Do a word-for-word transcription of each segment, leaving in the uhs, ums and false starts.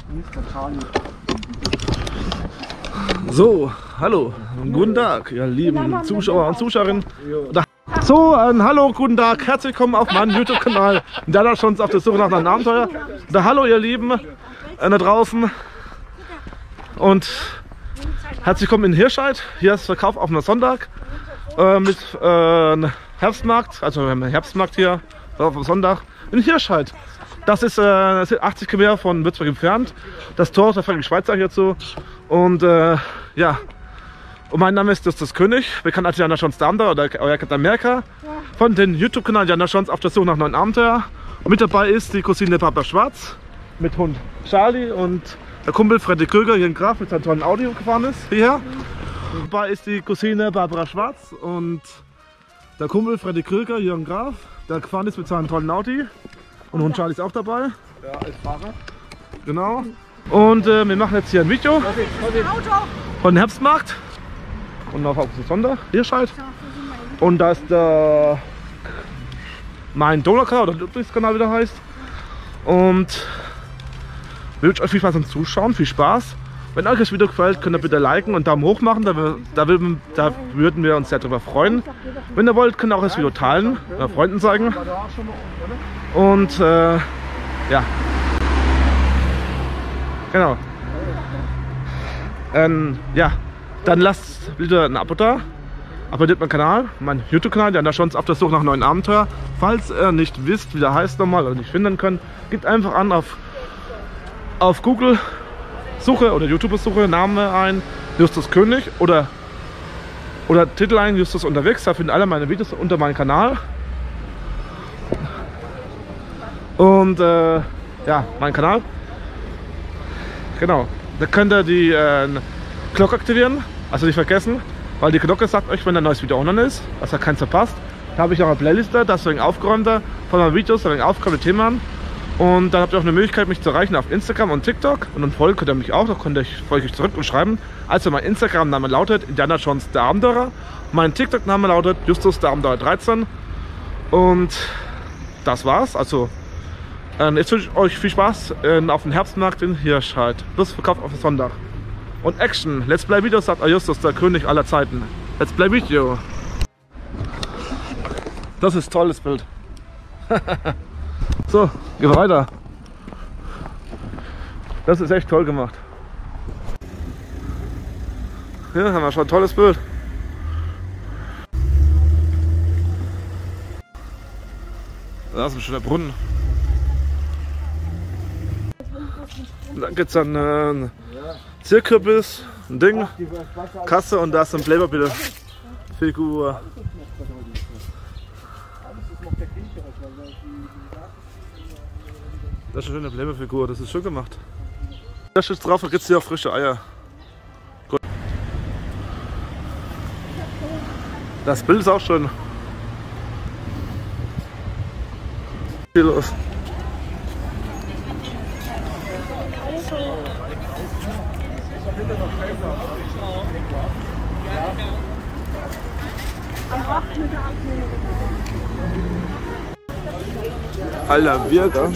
So, hallo, guten Tag, ihr lieben Zuschauer und Zuschauerinnen. So, ein Hallo, guten Tag, herzlich willkommen auf meinem YouTube-Kanal. Da schon auf der Suche nach einem Abenteuer. Da Hallo, ihr Lieben, äh, da draußen. Und herzlich willkommen in Hirscheid. Hier ist Verkauf auf einem Sonntag äh, mit äh, Herbstmarkt, also wir haben einen Herbstmarkt hier auf dem Sonntag in Hirscheid. Das ist äh, achtzig Kilometer von Würzburg entfernt. Das Tor ist der Frank Schweizer hierzu. Und äh, ja, und mein Name ist Justus König, bekannt als Jana Schons Abenteuer oder euer Captain America von dem YouTube-Kanal Jana Schons auf der Suche nach neuen Abenteuer. Und mit dabei ist die Cousine Barbara Schwarz mit Hund Charlie und der Kumpel Freddy Krüger hier in Graf mit seinem tollen Audio gefahren ist hierher. Und dabei ist die Cousine Barbara Schwarz und der Kumpel Freddy Krüger hier in Graf, der gefahren ist mit seinem tollen Audi. Und Hund Charlie ist auch dabei. Ja, als Fahrer. Genau. Und äh, wir machen jetzt hier ein Video von dem Herbstmarkt. Und auf dem Sonntag, Hirscheid. Und da ist der mein Donaukanal oder Ludwigskanal wieder heißt. Und ich wünsche euch viel Spaß beim Zuschauen, viel Spaß. Wenn euch das Video gefällt, könnt ihr bitte liken und Daumen hoch machen, da, wir, da, würden, da würden wir uns sehr darüber freuen. Wenn ihr wollt, könnt ihr auch das Video teilen, äh, Freunden zeigen. Und äh, ja, genau. Ähm, ja, dann lasst bitte ein Abo da, abonniert meinen Kanal, meinen YouTube-Kanal, der da schon auf der Suche nach neuen Abenteuer. Falls ihr nicht wisst, wie der heißt nochmal oder nicht finden könnt, gebt einfach an auf, auf Google Suche oder YouTube-Suche, Name ein, Justus König oder, oder Titel ein, Justus unterwegs. Da finden alle meine Videos unter meinem Kanal. Und äh, ja, mein Kanal. Genau. Da könnt ihr die äh, Glocke aktivieren, also nicht vergessen, weil die Glocke sagt euch, wenn ein neues Video online ist, dass ihr keins verpasst. Da habe ich auch eine Playliste, das ist ein aufgeräumter von meinen Videos, ein aufgeräumte Themen. Und dann habt ihr auch eine Möglichkeit, mich zu erreichen auf Instagram und TikTok. Und dann folgen könnt ihr mich auch, da könnt ihr euch, folge ich zurück und schreiben. Also mein Instagram-Name lautet Indiana Jones der Abenteurer. Mein TikTok-Name lautet Justus der Abenteurer dreizehn. Und das war's. Also äh, jetzt wünsche ich euch viel Spaß äh, auf dem Herbstmarkt in Hirscheid. Plus Verkauf auf den Sonntag. Und Action. Let's Play Video sagt Justus, der König aller Zeiten. Let's Play Video. Das ist ein tolles Bild. So, gehen wir weiter. Das ist echt toll gemacht. Hier haben wir schon ein tolles Bild. Da ist ein schöner Brunnen. Und dann gibt es dann äh, ein Zirkelbiss, ein Ding, Kasse und da ist ein Playmobil-Figur. Das ist eine schöne Playmobil-Figur, das ist schön gemacht. Da steht drauf, da gibt es hier auch frische Eier. Gut. Das Bild ist auch schön. Viel los. Alter Birger.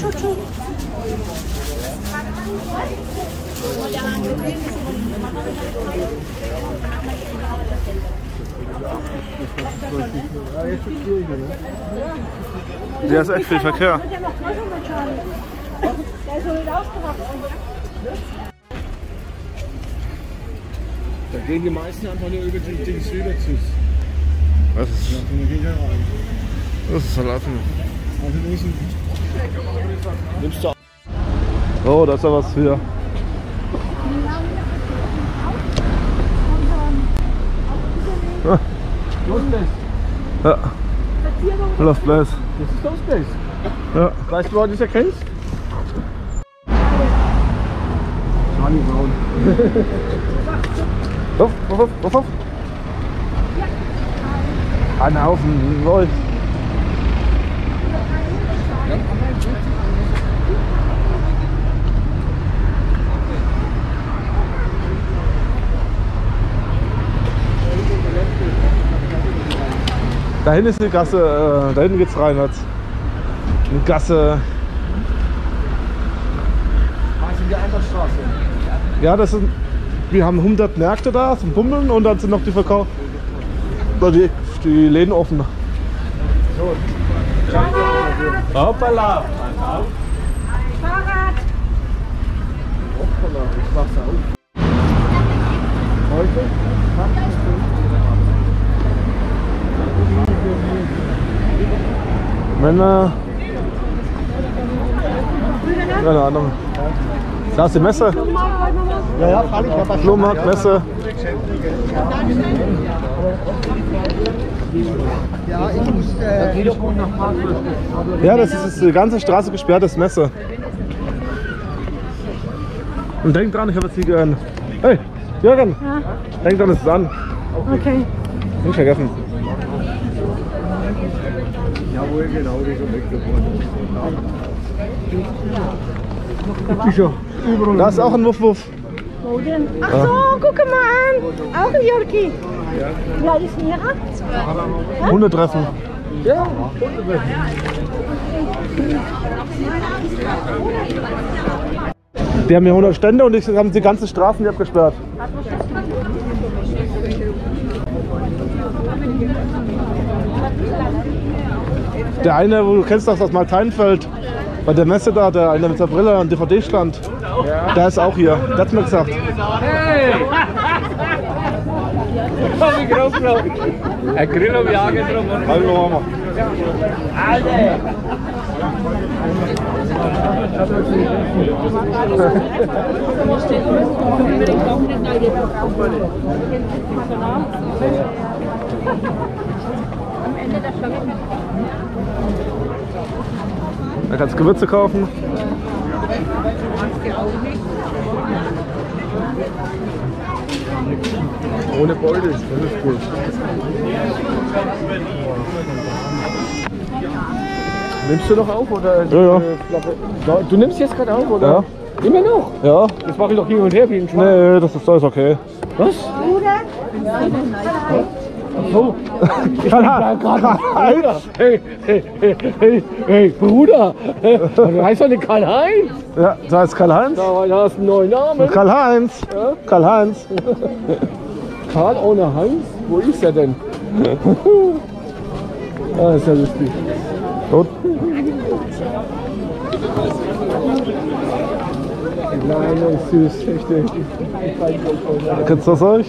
Der ist echt viel Verkehr. Da gehen die meisten einfach nur über die Dings rüber zu. Was ist das? Das ist Salaten. Nimmst du auch? Oh, da ist ja was für. Ja. Ghostbase. Ja. Lost Place. Das ist Ghostbase. Ja. Weißt du, woran du das erkennst? Charlie Brown. Hoff, hoff, hoff, hoff, hoff. Ein Haufen Wolf. Da hinten ist die Gasse, äh, da hinten geht's rein jetzt. Eine Gasse. sind die Einbahnstraße. Ja, das sind, wir haben hundert Märkte da zum Bummeln und dann sind noch die Verkauf, die, die Läden offen. So. Hoppala! Fahrrad! Hoppala, ich mach's auf. Heute? Männer. Keine Ahnung. Da ist die Messe. Ja, ja, freilich. Ich hab was Flohmarkt, Messe. Ja, ich muss. Äh, Ja, das ist, ist die ganze Straße gesperrt, das ist Messe. Und denk dran, ich habe jetzt hier gehört. Hey, Jürgen! Ja. Denk dran, es ist an. Okay. Nicht vergessen. Jawohl, genau, die sind weggeworden. Da ist auch ein Wuff Wuff. Wo denn? Ach so, guck mal an. Auch ein Jurki. Wie alt ist denn ihrer? Hundetreffen. Ja, Die haben hier hundert Stände und die haben die ganzen Straßen hier abgesperrt. Der eine, wo du kennst das aus Malteinfeld, bei der Messe da, der eine mit der Brille und D V D stand, ja. Der ist auch hier. Der hat mir gesagt. hey! Komm ich drauf, ein Grill am Jagen drauf. Hallo Mama. Alter! Da kannst du Gewürze kaufen. Ohne Beute, das ist gut. Nimmst du noch auf oder? Ja, ja. Du nimmst jetzt gerade auf oder? Ja. Immer noch? Ja. Das mache ich doch hin und her wie ein Schwein. Nee, das ist alles okay. Was? Ach so. Karl-Heinz. Hey, hey, hey, hey, hey, Bruder. Du heißt doch nicht Karl-Heinz. Ja, da ist Karl-Heinz. Da, da hast du einen neuen Namen. Karl-Heinz. Ja? Karl-Heinz. Karl ohne Heinz? Wo ist er denn? Ah, ist ja lustig. Gut. Kleine, süß, echte. Kennst du das euch?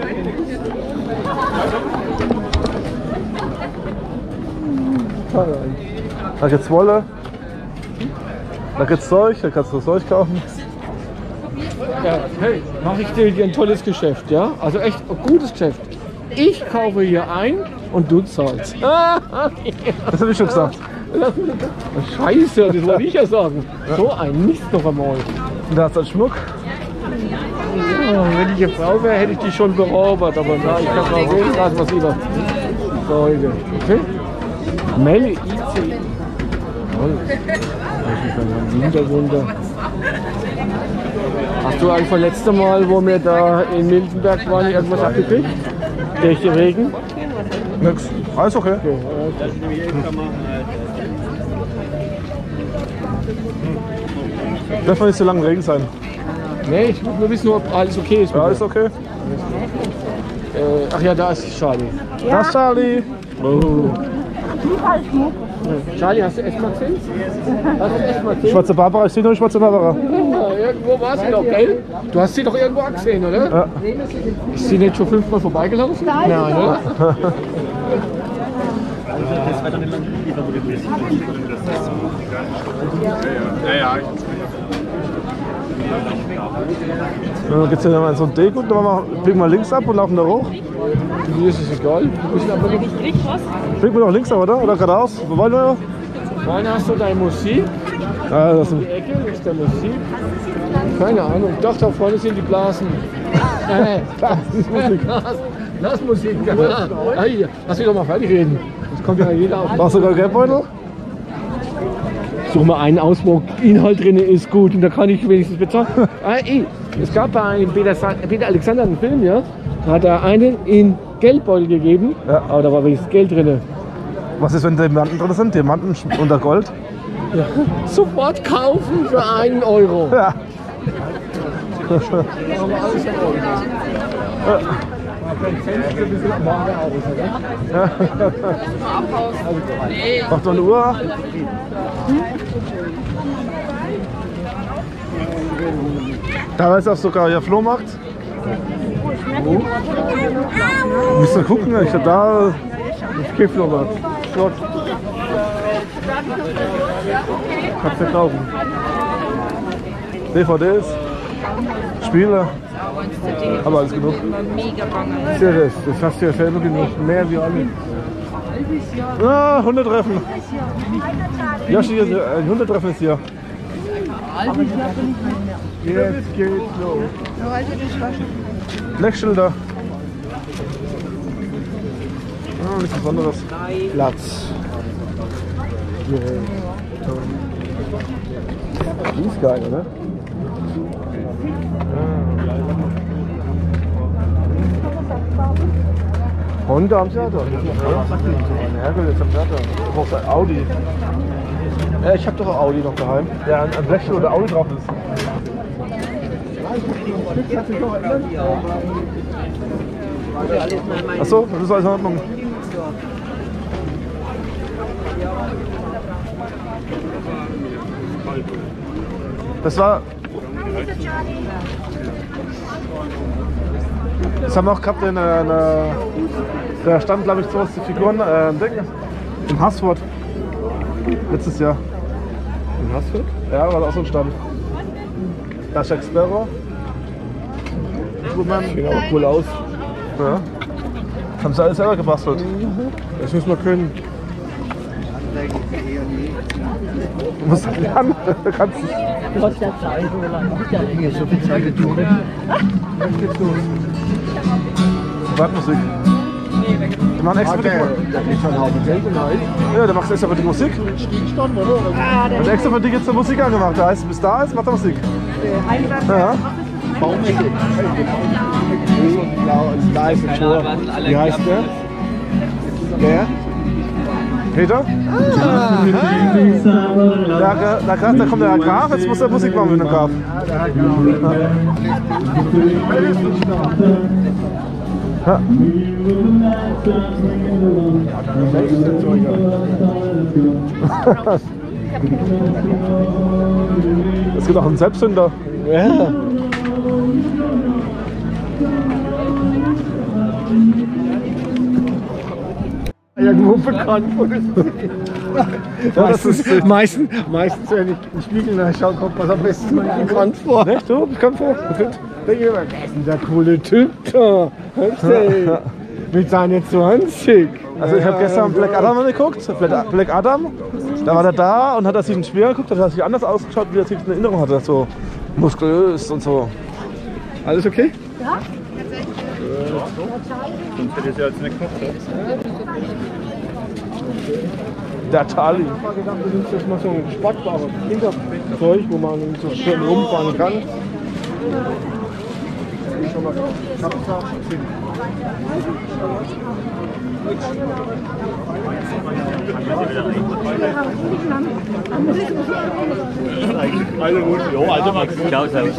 Da gibt's Wolle. Da gibt's Zeug, da kannst du Zeug kaufen. Ja, hey, mache ich dir hier ein tolles Geschäft, ja? Also echt ein gutes Geschäft. Ich kaufe hier ein und du zahlst. Das habe ich schon gesagt. Scheiße, das wollte ich ja sagen. So ein Mist noch einmal. Und da hast du einen Schmuck. Ja, wenn ich eine Frau wäre, hätte ich die schon beraubert, aber na, ich kann mal sehen, lass was lieber. Leute, okay? Melle I C. Toll. Das ist ein Winterwunder. Hast du eigentlich das letzte Mal, wo wir da in Miltenberg waren, irgendwas abgekriegt? Durch den Regen? Nix. Alles okay. Okay. Darf man nicht so lange im Regen sein. Nee, ich will nur wissen, ob alles okay ist. Ja, alles okay. Äh, ach ja, da ist Charlie. Ja. Das ist Charlie. Oh. Charlie, hast du erstmal gesehen? Hast du erstmal gesehen? Schwarze Barbara, ich sehe nur die Schwarze Barbara. Ja, irgendwo war sie doch, gell? Du hast sie doch irgendwo gesehen, oder? Ja. Ist sie nicht schon fünfmal vorbeigelaufen? Nein, Nein oder? Dann geht es ja in so ein Deko, dann biegen wir links ab und laufen da hoch. Mir ist es egal. Wir müssen aber nicht. Biegen wir noch links ab, oder? Oder geradeaus? Wo wollen wir? Vorne hast du deine Musik. Ja, das Die Ecke ist der Musik. Keine Ahnung. Doch, da vorne sind die Blasen. Äh, Blasmusik. Blasmusik. Ja. Hey, lass mich doch mal fertig reden. Das kommt ja jeder auf. Brauchst du sogar Geldbeutel? Such mal einen aus, wo Inhalt drin ist gut und da kann ich wenigstens bezahlen. Ah, ey, es gab bei einem Peter, Peter Alexander einen Film, ja, da hat er einen in Geldbeutel gegeben, Ja. aber da war wenigstens Geld drin. Was ist, wenn Diamanten drin sind? Diamanten unter Gold? Ja. Sofort kaufen für einen Euro. Ja. Macht noch eine Uhr? Da ist auch sogar hier Flohmarkt. Wo? Müsst ihr gucken, ich glaube da ist kein Flohmarkt. Dort. Kannst du kaufen. D V Ds, Spiele, aber alles genug. Das, das hast du ja selber genug, mehr wie alle. Ah, Hundetreffen. Joshi, ein Hundetreffen ist hier. Jetzt geht's los. Blechschilder. Ah, nichts Besonderes. Platz. Die ist geil, oder? Honda am Theater. Herkules am Theater. Du brauchst ein Audi. Ja, ich hab doch ein Audi noch daheim. Der an Blechschild oder Audi drauf ist. Achso, das ist alles in Ordnung. Das war. Das haben wir auch gehabt in der. In der da stand, glaube ich, so was die Figuren. Äh, Ding, in Haßfurt. Letztes Jahr. In Haßfurt? Ja, war da auch so ein Stand. Da ist Jack Sparrow. Sieht auch cool aus. Ja. Haben sie alles selber gebastelt. Das muss man können. Du musst lernen. Du kannst nicht. Du hast ja Zeit, so lange. Hier so viel Zeit getan. Jetzt geht's los. Wartmusik. Wir machen extra für die Musik. Der kriegt schon einen Haufen Geld rein. Ja, der macht extra für die Musik. Stillstand, oder? Und extra für dich jetzt eine Musik angemacht. Der heißt, bis da ist, macht er Musik. Ja. Baumecke. Da ist ein Tor. Wie heißt der? Der? Peter? Ah, da, da, da kommt der Herr Graf, jetzt muss er Musik machen mit dem Graf. Ja. Es gibt auch einen Selbstzünder. Ja. Irgendwo bekannt. Ja, das ist meistens, meistens, wenn ich in den Spiegel nachschaue, kommt was am besten bekannt vor. Echt? Du? Bekannt vor? Denke ich immer, das ist denn der coole Typ da. Ja. Mit seinen zwanzig. Also ich habe gestern Black Adam geguckt, Black Adam, da war der da und hat er sich in den Spiegel geguckt, hat er sich anders ausgeschaut, wie er sich in Erinnerung hatte, so muskulös und so. Alles okay? Ja? Sonst hätte ich ja als nicht gekocht. Der Tali. Ich habe gedacht, du nimmst jetzt mal so ein sportbares Hinterzeug, wo man so schön rumfahren kann. Ich habe es auch gesehen. Also gut, jo, also Max. Ciao, servus.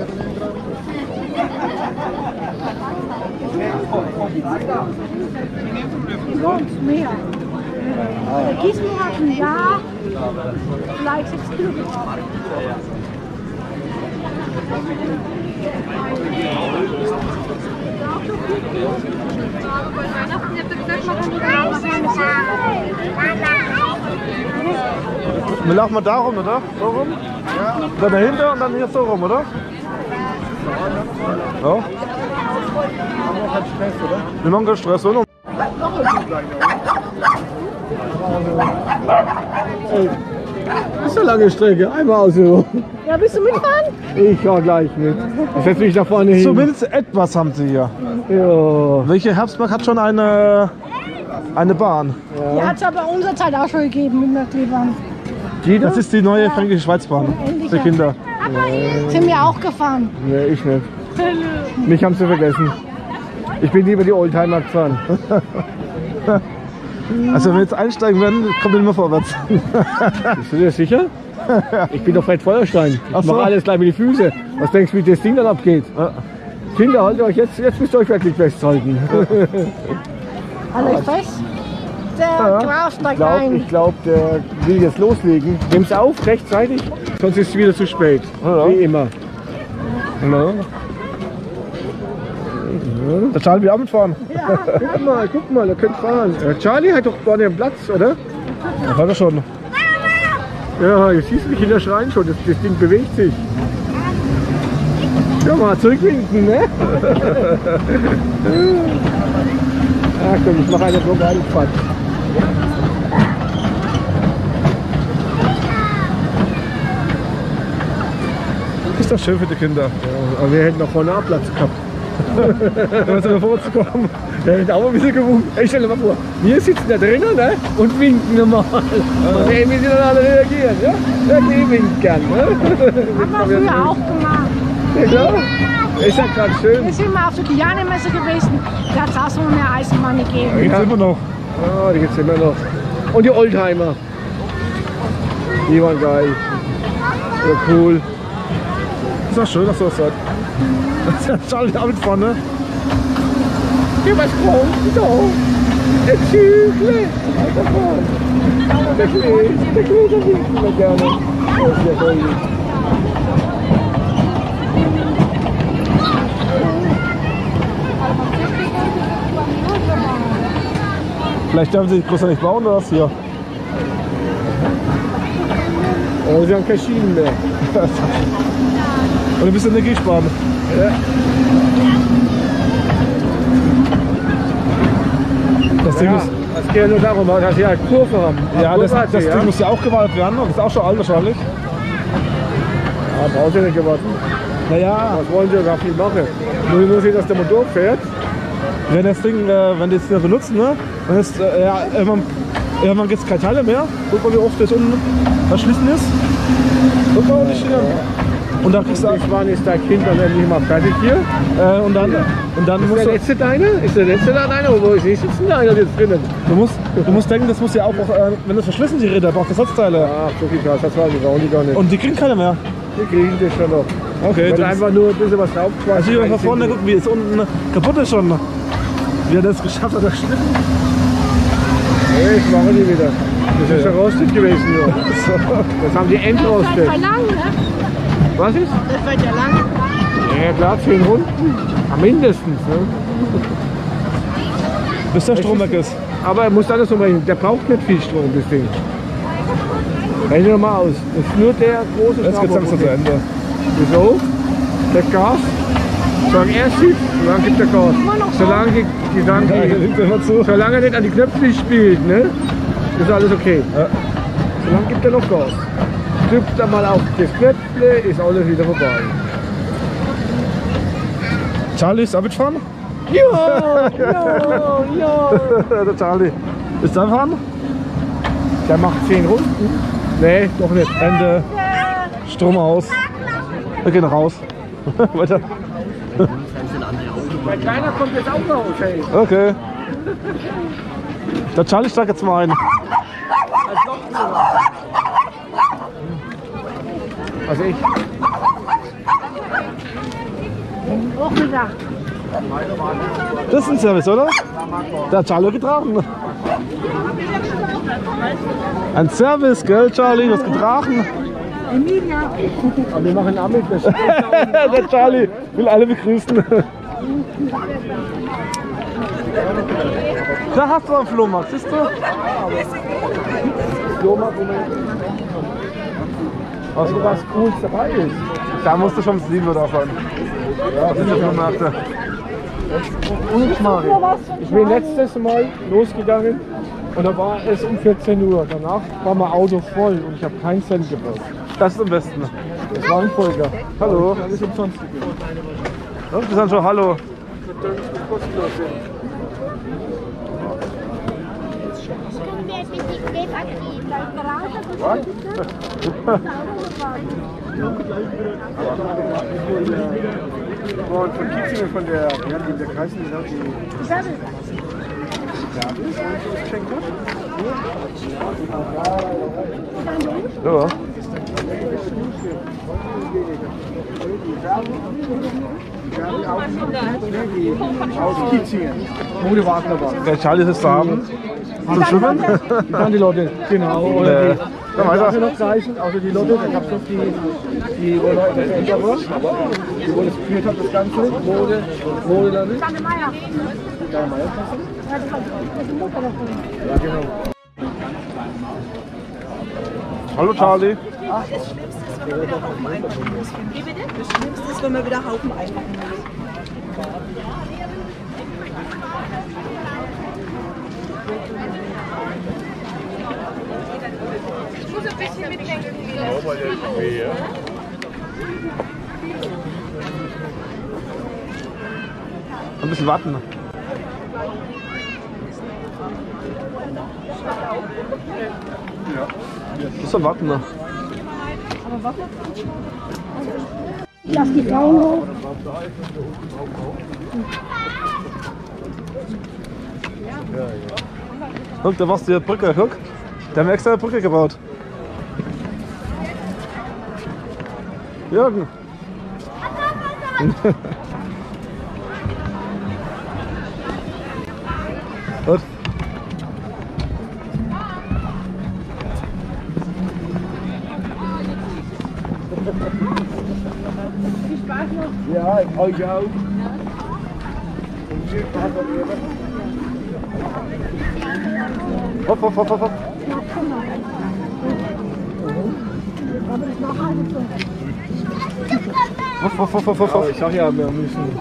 Sonst mehr. Gießenhafen, ja. Vielleicht sechs Kilometer. Wir laufen mal da rum, oder? So rum? Ja. Dann dahinter und dann hier so rum, oder? Ja. Haben wir keinen Stress, oder? Wir machen keinen Stress, oder? Ey, das ist eine lange Strecke, einmal aus so. Ja, willst du mitfahren? Ich fahr gleich mit. Ich setze mich da vorne hin. Zumindest etwas haben sie hier. Ja. Welche Herbstmark hat schon eine, eine Bahn? Die hat es ja bei unserer Zeit auch schon gegeben mit einer Kleebahn. Die da? Das ist die neue Fränkische Schweizbahn für Kinder. Sind wir auch gefahren. Nee, ich nicht. Mich haben sie vergessen. Ich bin lieber die Oldtimer gefahren. Also wenn wir jetzt einsteigen werden, kommen wir nicht mehr vorwärts. Bist du dir sicher? Ich bin doch Fred Feuerstein. Ach Ich so. mache alles gleich mit den Füßen. Was denkst du, wie das Ding dann abgeht? Ja. Kinder, haltet euch jetzt, jetzt müsst ihr euch wirklich festhalten. Alles fest? Der Ja. Klaus Ich steigt glaube, ein. ich glaub, der will jetzt loslegen. Nimm's auf, rechtzeitig, sonst ist es wieder zu spät. Ja. Wie immer. Ja. Der Charlie will auch mitfahren. Guck mal, guck mal, er könnte fahren. Äh, Charlie hat doch vorne einen Platz, oder? Das hat er schon. Ja, jetzt siehst du, die Kinder schreien schon, das, das Ding bewegt sich. Ja, mal zurückwinken, ne? Ach komm, ich mache eine Block Quatsch. Ist das schön für die Kinder. Ja, aber wir hätten noch vorne auch Platz gehabt. Um jetzt vorzukommen. Der hätte auch ein bisschen gewunken. Hey, stell dir mal vor, wir sitzen da drinnen, ne? Und winken normal. Und sehen, wie sie dann alle reagieren, ja? Ja, die winken gern, ne? Haben wir früher auch gemacht. Ja, klar. Ist ja gerade schön. Wir sind mal auf der Kiane-Messe gewesen. Da hat es auch so eine Eisenbahn gegeben. Da geht's immer noch. Ja, die gibt's immer noch. Und die Oldtimer. Die waren geil. Ja, cool. Ist doch schön, dass du das sagst. Das ist ja Charlie auch mitfahren, ne? Hier was kommt, so. Der Zügle. Der Klee, der Klee, der winken wir gerne. Das ist ja toll. Vielleicht dürfen sie größer nicht bauen oder was hier? Oh, sie haben keine Schienen mehr. Oder ein bisschen Energie sparen. Ja. Das Ding Ja, muss, das geht ja nur darum, dass sie halt Kurve haben. ja, das, Kurve hat das sie, Ding ja? muss ja auch gewartet werden. Das ist auch schon alt wahrscheinlich. Ja, braucht ihr nicht gewartet. Naja, Was wollen sie da viel machen? Nur, nur sehen, dass der Motor fährt. wenn das Ding, äh, wenn die es wieder benutzen, ne? Dann ist, äh, ja, irgendwann, irgendwann gibt es keine Teile mehr. Guck mal, wie oft das unten verschlissen ist. Guck mal, die Schiene. Und dann kriegst du Ich war ist dein Kind dann endlich mal fertig hier. äh, und dann, und dann Ist musst der du, letzte deiner? Ist der letzte da deiner? Wo ist nicht sitzen da einer jetzt drinnen? du musst, du musst denken, das muss ja auch, äh, wenn das verschlissen die Räder, braucht das Ersatzteile. Ach, so viel Gas, das war die brauchen die gar nicht. Und die kriegen keine mehr. Die kriegen das schon noch. Okay, Wird du einfach nur ein bisschen was draufquatschen. also hier von vorne gucken, wie es unten kaputt ist schon. Wie er das geschafft hat, das geschnitten. Nee, das machen die wieder. Das ist ja rostet gewesen nur. So. Das haben die Das entrostet. wird lang, ne? Was ist? Das wird ja lang. Ja klar, zehn Runden. Ja, mindestens. Ne? Bis der Strom weg ist. Aber er muss alles umbringen. Der braucht nicht viel Strom, das Ding. Rechne doch mal aus. Das ist nur der große Jetzt geht's langsam zu Ende. Wieso? Der Gas. Solange er schiebt, solange gibt er Gas. Solange die, die, sagen, Ja, der die, liegt immer zu. solange er nicht an die Knöpfe spielt, ne? Ist alles okay. Ja. Solange gibt er noch Gas. Drückt er mal auf das Knöpfle, ist alles wieder vorbei. Charlie ist auch mitfahren? Ja, ja, ja. Der Charlie. Ist er fahren? Der macht zehn Runden. Nee, doch nicht. Ende. Strom aus. Wir gehen raus. Weiter. Mein Kleiner kommt jetzt auch raus, hey. Okay. Der Charlie steigt jetzt mal ein. Also ich. Auch wieder. Das ist ein Service, oder? Der hat Charlie getragen. Ein Service, gell, Charlie? Du hast getragen. Emilia. Aber wir machen auch mit. Das Der Charlie will alle begrüßen. Da hast du einen Flohmarkt, siehst du? was, was Cooles dabei ist. Da musst du schon das Liebe da fahren. Ja, das sind die Flohmärkte. Unschmarig. Ich bin letztes Mal losgegangen und da war es um vierzehn Uhr. Danach war mein Auto voll und ich habe keinen Cent gebraucht. Das ist am besten. Das war ein Folger. Hallo. Alles umsonst gegeben. Und wir sagen schon Hallo. Kostenlos sind. Können wir jetzt nicht die Krebaktiv, weil Garage Und von Kitzingen von der, ja, die der Kreis ist auch die Service. Ja. Der Charlie ist da haben. Zum Schwimmen? Die kann die Leute, genau. Nee. Oder die, Komm weiter. die noch zeichnen, also die Leute, da gab es noch die, die wo Leute das älter war, die wo das geführt hat, das Ganze, Mode, Mode dann nicht. Tante Meier. Tante Meier. Ja, das ist die Mutter davon. Ja, genau. Hallo Charlie. Das Schlimmste ist, wenn man wieder Haufen einpacken muss. Wie bitte? Das Schlimmste ist, wenn man wieder Haufen einpacken muss. Ich muss ein bisschen mitdenken. Ein bisschen warten. Muss doch warten. Ne? Lass die Frauen hoch. Guck, da warst du die Brücke, guck. Der haben extra eine Brücke gebaut. Jürgen. Gut. Ja, euch auch. Hopp, hopp, hopp, hopp, hopp. Hopp, hopp, hopp, hopp, hopp, hopp. Ich sag ja, wir müssen.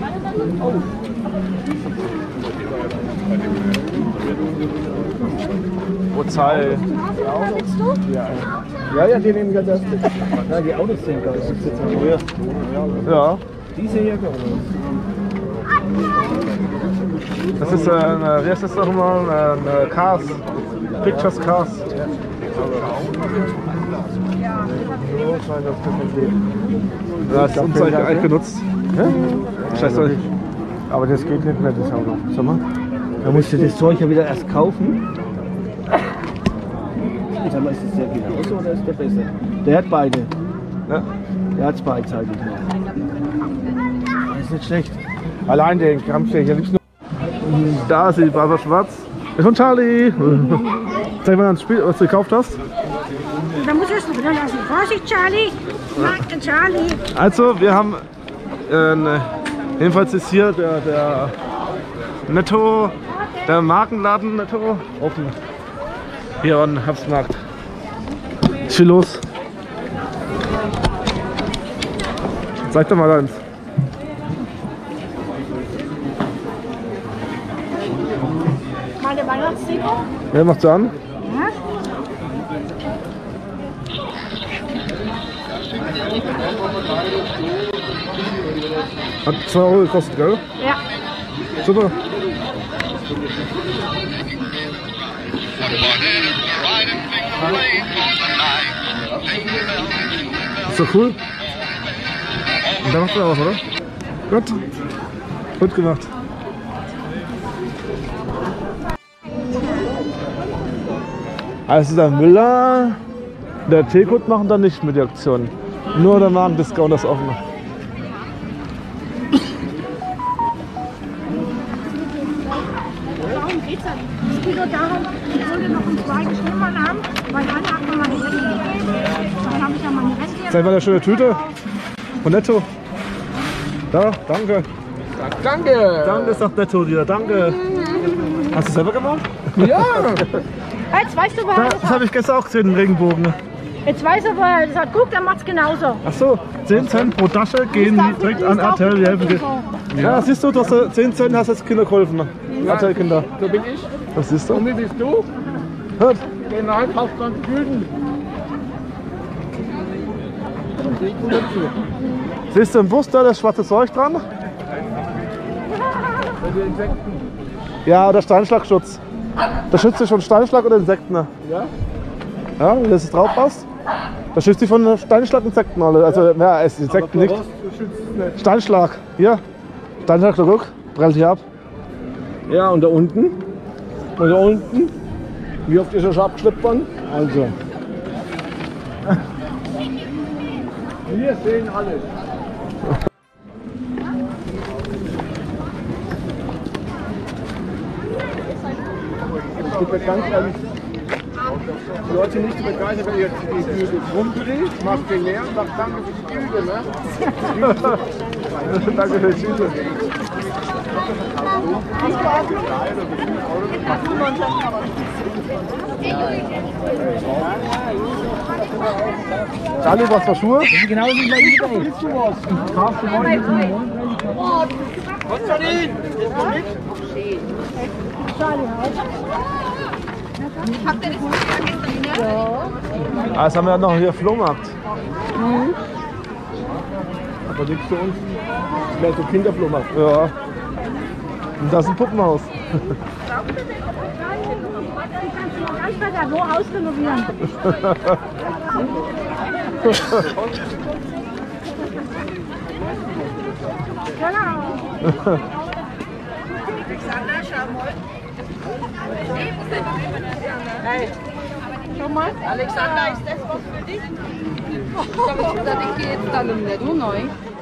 Oh, Zahl. Ja, ja, ja, die nehmen ganz erst mit. Ja, die Autos sind da. Das ist jetzt ein neuer. Ja. Diese hier, oder? Das ist ein, wie heißt das nochmal? Ein Cars. Pictures Cars. Ja, das ist unzeitig eigentlich genutzt. Ja? Scheiße doch nicht. Aber das geht nicht mehr, das Auto. Sag mal. Da musst du das Zeug ja wieder erst kaufen. Sag mal, ist das der genauso oder ist der besser? Der hat beide. Ja. Der hat es beidseitig noch. Das ist nicht schlecht. Allein den Kampf hier liebst du. Da ist die Barbara Schwarz. Ist von Charlie. Zeig mal das Spiel, was du gekauft hast. Da muss ich es wieder lassen. Vorsicht, Charlie. Nein, Charlie. Also, wir haben äh, jedenfalls ist hier der, der Netto, der Markenladen Netto offen. Hier am Herbstmarkt. Ist viel los. Zeig doch mal eins. Meine Weihnachtsdeko. Wer macht sie an? Ja. Hat zwei Euro gekostet, gell? Ja. Super. Ist doch cool. Und da macht er was, oder? Gut. Gut gemacht. Also der Müller, der Teegut machen da nicht mit der Aktion. Nur der Marken-Discount ist offen. Darum geht's ja. Es geht nur darum, ich wollte noch einen zweiten Schwimmmann haben, weil einer hat mir meine Rente gegeben. Dann habe ich ja meine Rente. Zeig mal eine schöne Tüte von Netto. Da, danke. Danke! Danke, sagt Netto dir. Danke. Hast du selber gemacht? Ja! Jetzt weißt du, Da, woher das das habe ich gestern auch gesehen, den Regenbogen. Jetzt weiß er, woher das hat. Guck, der macht's genauso. Ach so, zehn Cent pro Tasche gehen direkt an R T L, die helfen dir. Ja, siehst du, du hast zehn Cent, hast jetzt Kinder geholfen. R T L-Kinder. So bin ich. Was siehst du? Und wie bist du? Hört. Genau, kaufst du Tüten. Siehst du im Bus da das schwarze Zeug dran? Ja, der Steinschlagschutz. Der schützt dich von Steinschlag oder Insekten. Ja? Ja, wenn das drauf passt. Das schützt dich von Steinschlag und Insekten alle. Also, ja, es ist Insekten nicht. Steinschlag. Hier. Steinschlag, so guck. Prellt hier ab. Ja, und da unten? Und da unten? Wie oft ist er schon abgeschleppt worden? Also. Wir sehen alles. Ich bin mir ganz ehrlich, die Leute sind nicht so begeistert, wenn ihr jetzt die Güte rumdreht, macht den leer und sagt danke für die Güte, ne? Danke für die Güte. Charlie, was für Schuhe? Genau die gleiche Idee. Kaufst du morgen mit dem Mond? Habt ihr das nicht vergessen? Ja. Ah, jetzt haben wir ja noch hier Flohmarkt. Mhm. Aber nichts für uns. Das wäre so Kinderflohmarkt. Ja. Und das ist ein Puppenhaus. Die kannst du noch ganz bei der Wo ausrenovieren. Genau. Alexander, schau mal. Hey, schau mal. Alexander, ist das was für dich? Ich gehe jetzt dann nicht, du neu.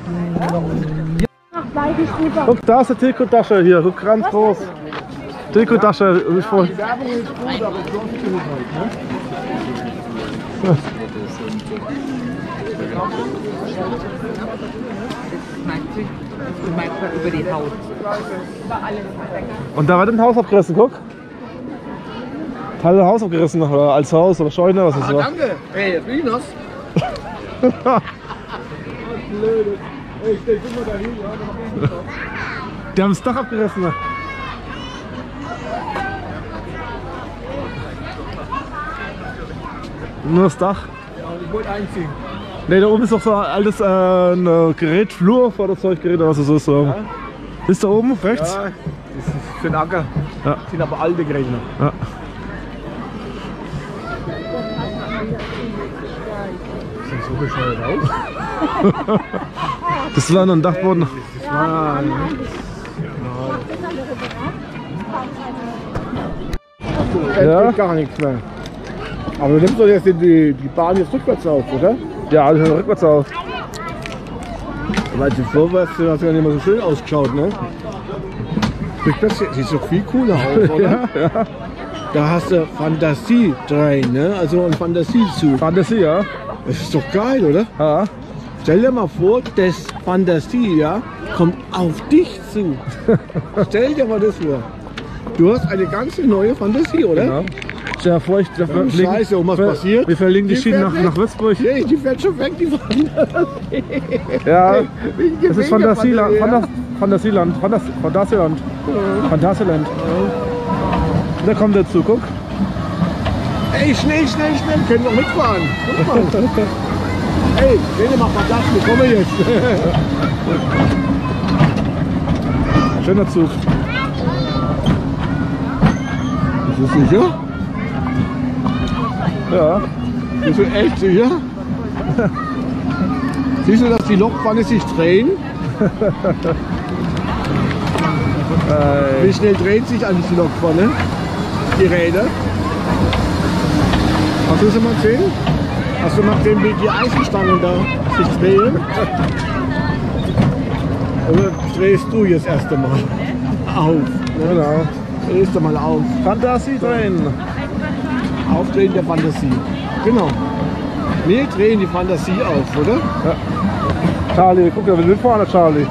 Guck, da ist eine Trikottasche hier, guck ganz groß. Trikottasche. Ich voll. Die Werbung ist gut, aber es lohnt sich nicht halt, ne? Über die Haut. Und da wird ein Haus abgerissen, guck. Teil des Haus abgerissen, oder als Haus oder Scheune, was ist Ah, das? danke! Hey, Rinos! Blödes. Ey, stell dich mal dahin, ja, Die haben das Dach abgerissen. Nur das Dach. ich wollte einziehen. Ne, da oben ist doch so ein altes äh, ein Gerät, Flur, Vorderzeuggerät oder was das ist. So. Ja. Ist da oben, rechts? Ja, das ist für den Acker. Ja. Das sind aber alte Geräte. Ja. Sieht so bescheuert aus. Das war noch ein Dachboden. Das war... Es Ja. geht gar nichts mehr. Aber du nimmst doch jetzt die, die Bahn jetzt rückwärts auf, oder? Ja, das ist rückwärts auf. Weil sie vorwärts hat ja nicht mehr so schön ausgeschaut, ne? Rückwärts sieht doch viel cooler aus, oder? Ja, ja. Da hast du Fantasie drin, ne? Also ein Fantasiezug. Fantasie, ja. Das ist doch geil, oder? Ja. Stell dir mal vor, das Fantasie, ja, kommt auf dich zu. Stell dir mal das vor. Du hast eine ganz neue Fantasie, oder? Ja. Stell dir vor, ich, wir, Oh, Scheiße, und was wir, passiert? wir verlegen die Die Schienen nach, fährt nach Würzburg. Nee, die fährt schon weg, die Fantasie. Ja, Wegen das ist Fantasieland. Fantasie, ja. Fantasieland. Fantas Fantasieland. Fantasieland. Da kommt der Zug, guck. Ey, schnell, schnell, schnell, können noch mitfahren. Guck mal. Ey, Dänemark, mach das, wir kommen jetzt. Schöner Zug. Bist du sicher? Ja. Bist du echt sicher? Siehst du, dass die Lokpfanne sich drehen? Äh, Wie schnell dreht sich eigentlich die Lokpfanne? Die Räder? Hast du sie mal gesehen? Hast du mal gesehen, wie die Eisenstangen da sich drehen? Oder drehst du jetzt erst einmal auf? genau. Drehst du mal auf. Fantasie drin. Aufdrehen der Fantasie. Genau. Wir drehen die Fantasie auf, oder? Ja. Charlie, guck, der will mitfahren, der Charlie.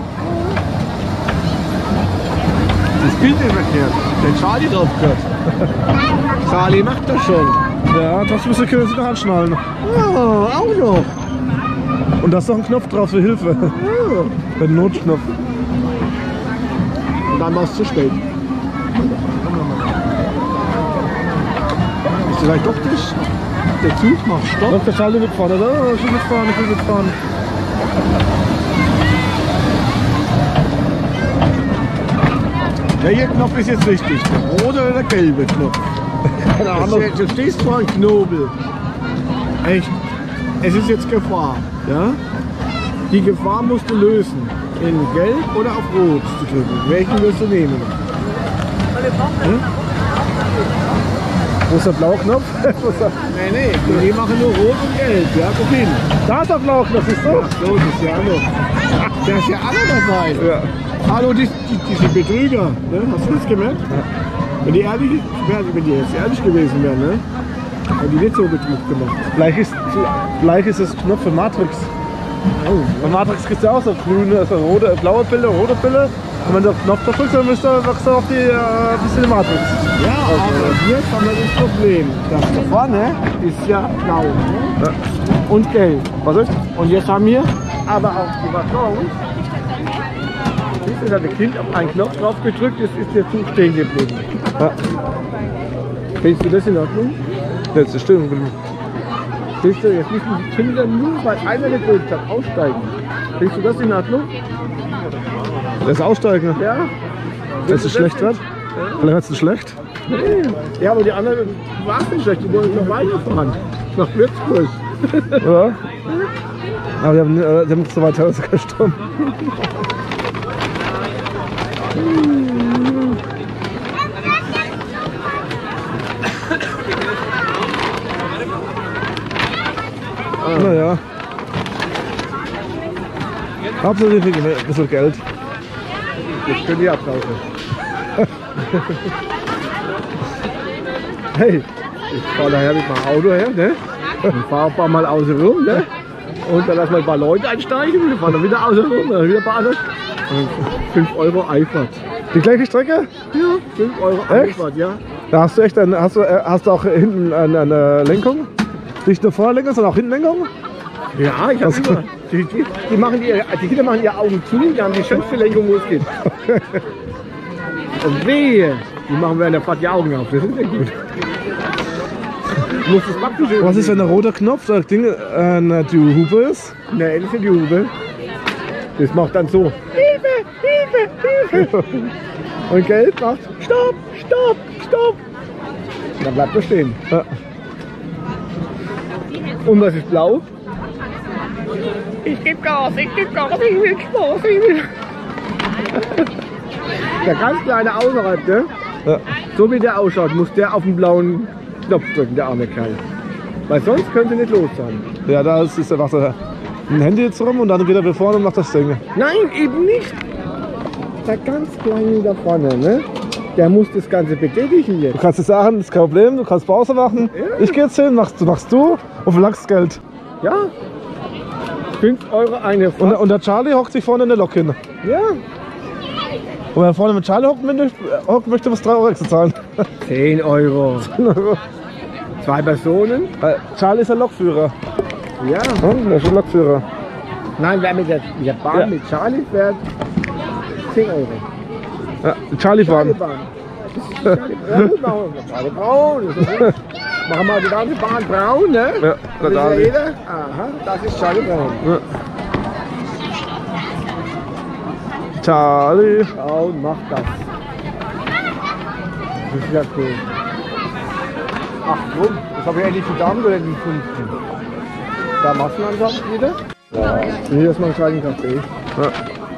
Das Bild ist verkehrt. Der Charlie drauf gehört. Charlie macht das schon. Ja, trotzdem müssen wir sie noch anschnallen. Oh, auch noch. Und da ist noch ein Knopf drauf für Hilfe. Oh. Der Notknopf. Und dann war es zu spät. Ist vielleicht doch das? Der Zug macht Stopp. Lass der Charlie mitfahren, oder? Oh, ich will mitfahren, ich will mitfahren. Welcher Knopf ist jetzt richtig? Der rote oder der gelbe Knopf? Keine Ahnung. Du stehst vor einem Knobel. Echt. Es ist jetzt Gefahr. Ja? Die Gefahr musst du lösen. In Gelb oder auf Rot zu drücken. Welchen wirst du nehmen? Hm? Wo ist der blaue Knopf? Nee, nee, die machen nur rot und gelb. Ja, guck hin. Da ist der blaue Knopf, siehst du? Ach so, das ist ja Anno. Der ist ja Anno dabei. Ja. Hallo, die, die, diese Betrüger. Ne? Hast du das gemerkt? Wenn die ehrlich, wenn die jetzt ehrlich gewesen wären, ne? Hätten die nicht so Betrug gemacht. Gleich ist, gleich ist das Knopf für Matrix. Oh. Bei Matrix gibt es ja auch so grüne, also rote, blaue Pille, rote Pille. Und wenn du auf den Knopf drückst, dann bist du, wachst du auf die, äh, bist du die Matrix. Ja, aber jetzt haben wir das Problem. Das da vorne ist ja blau, ne? Ja. Und gelb. Was ist? Und jetzt haben wir aber auch die Waggons. Siehst du, da hat der Kind auf einen Knopf drauf gedrückt, jetzt ist der Zug stehen geblieben. Ja. Findest du das in Ordnung? Jetzt ist still. Siehst du, jetzt müssen die Kinder nur, weil einer gedrückt hat, aussteigen. Findest du das in Ordnung? Das Aussteigen. Ja. Dass es schlecht wird? Vielleicht wird es schlecht. Ja, aber die anderen war es nicht schlecht, die wollen noch weiterfahren. Nach Würzburg. Ja. Aber die haben, äh, die haben so weit rausgestorben. Naja. Hauptsache wir kriegen ein bisschen Geld. Jetzt können die abtauschen. Hey, ich fahre daher mit meinem Auto her, ne? Und fahre ein paar Mal außen rum, ne? Und dann lassen wir ein paar Leute einsteigen und wir fahren dann wieder außen rum, dann wieder ein paar andere. fünf Euro Einfahrt. Die gleiche Strecke? Ja, fünf Euro Echt? Einfahrt, ja. Da hast du echt eine, hast du, äh, hast du auch hinten eine, eine Lenkung? Nicht nur Vorderlenkung, sondern auch Hintenlenkung? Ja, ich Was? habe immer. Die, die, die, machen die, die Kinder machen ihre Augen zu, die haben die schönste Lenkung, wo es gibt. Und wehe, die machen während der Fahrt die Augen auf. Das ist nicht gut. Du musst das praktisch Was ist, wenn der rote Knopf, das Ding, äh, die Hupe ist? Ne, das ist die Hupe. Das macht dann so. Hilfe, Hilfe, Hilfe. Und gelb macht Stopp, Stopp, Stopp. Und dann bleibt er stehen. Ja. Und was ist blau? Ich geb Gas, ich geb Gas, ich will Spaß, ich will. Der ganz kleine außerhalb, ne? Ja. So wie der ausschaut, muss der auf den blauen Knopf drücken, der arme Kerl. Weil sonst könnte nicht los sein. Ja, da ist, ist einfach so ein Handy jetzt rum und dann geht er wieder vorne und macht das Ding. Nein, eben nicht. Der ganz kleine da vorne, ne? Der muss das Ganze betätigen jetzt. Du kannst es sagen, das ist kein Problem, du kannst Pause machen. Ja. Ich gehe jetzt hin, machst, machst du und verlangst Geld. Ja? fünf Euro eine Und, Fahrt. und der Charlie hockt sich vorne in der Lok hin. Ja. Und wenn er vorne mit Charlie hockt, möchte, hockt, möchte was drei Euro extra zahlen. zehn Euro. Zwei Personen? Äh, Charlie ist der Lokführer. Ja. Hm, der ist schon Lokführer. Nein, wer mit der, mit der Bahn Ja. mit Charlie fährt, zehn Euro. Ja, Charlie fahren. Bahn. Das ist Charlie Braun. Charlie Braun. Das ist gut. Machen wir die ganze Bahn braun, ne? Ja, Das ist ja Charlie. jeder. Aha, das ist Charlie Braun. Ja. Charlie. Braun macht das. Das ist ja cool. Ach so, das habe ich endlich zu Damentoiletten gefunden. Da Massenansatz wieder. Ja. Hier ist mal einen kleinen Kaffee. Ja.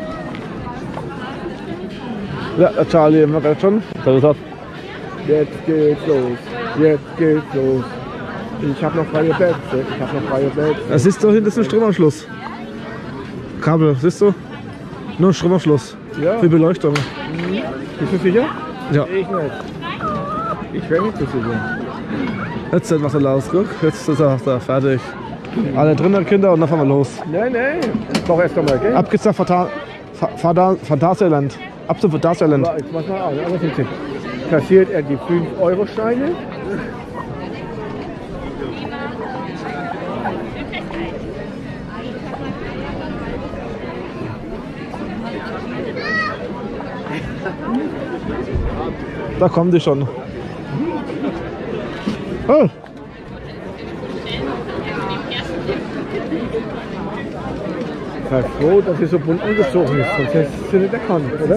Ja, der Charlie immer gerade schon. Da ist er. Jetzt geht's los. Jetzt geht's los. Ich habe noch freie Plätze. Ich habe noch freie Plätze. Das ist doch hinten, das ist ein Stromanschluss. Kabel, siehst du? Nur ein Stromanschluss. Ja. Für Beleuchtung. Bist du sicher? Ja. Ich nicht. Ich wäre nicht so sicher. Jetzt hat Wasser raus, guck. Jetzt ist er da fertig. Alle drinnen Kinder und dann fahren wir los. Nein, nein. Doch erst einmal, gell? Ab geht's nach Phanta Phanta Phantasialand. Ab zum Phantasialand. Aber jetzt pass mal auf. Aber jetzt kassiert er die fünf Euro Scheine. Da kommen die schon. Oh. Sei froh, dass sie so bunt angezogen ist, sonst hättest du sie nicht erkannt, oder?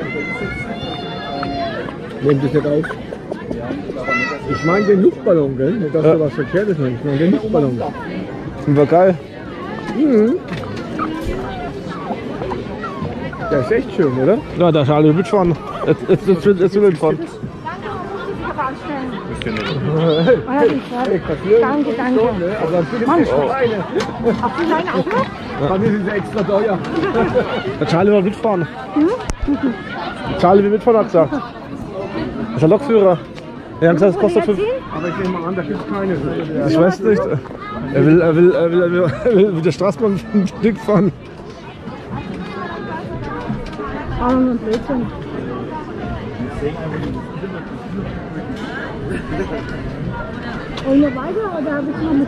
Nehmt es nicht auf. Ich meine den Luftballon, gell? Nicht, dass Ja. du was Verkehrtes meinst. Ich meine den Luftballon. War geil. Mhm. Der ist echt schön, oder? Ja, der Charlie will mitfahren. Jetzt, jetzt, jetzt, will- jetzt will er mitfahren. Danke, dass Sie die Frage stellen. können. Ah, ich weiß. Danke, danke. Aber für Mann, die Schweine. Ach, die Leine auch noch? Dann ist es extra teuer. Der Charlie will mitfahren. Charlie will mitfahren, hat gesagt. Das ist der Lokführer. Er hat gesagt, es kostet fünf. Aber ich nehme an, da gibt es keine. Ich weiß nicht. Er will, er will, er will, er will, er will mit der Straßenbahn Stück fahren. Frauen und Blödsinn. Und noch weiter oder habe ich noch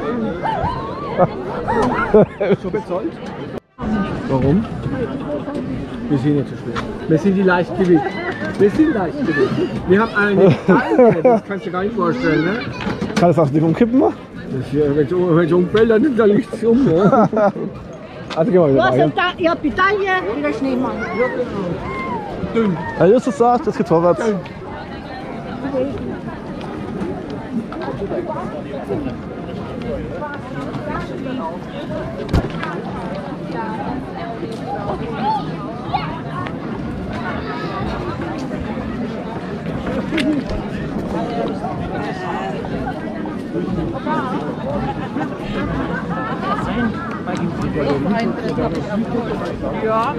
mit drin? So bezahlt? Warum? Wir sind nicht so schwer. Wir sind die Leichtgewicht. Wir sind Leichtgewicht. Wir haben eine Teile, das kannst du dir gar nicht vorstellen. Ne? Kann das auch nicht umkippen? Ne? Wenn es umfällt, dann nimmt er nichts um. Ne? Also gehen wir wieder Was rein. ist da? Ihr habt die Taille und der Schneemann. Dünn. Ja, Justus sagt, das geht vorwärts. Ja,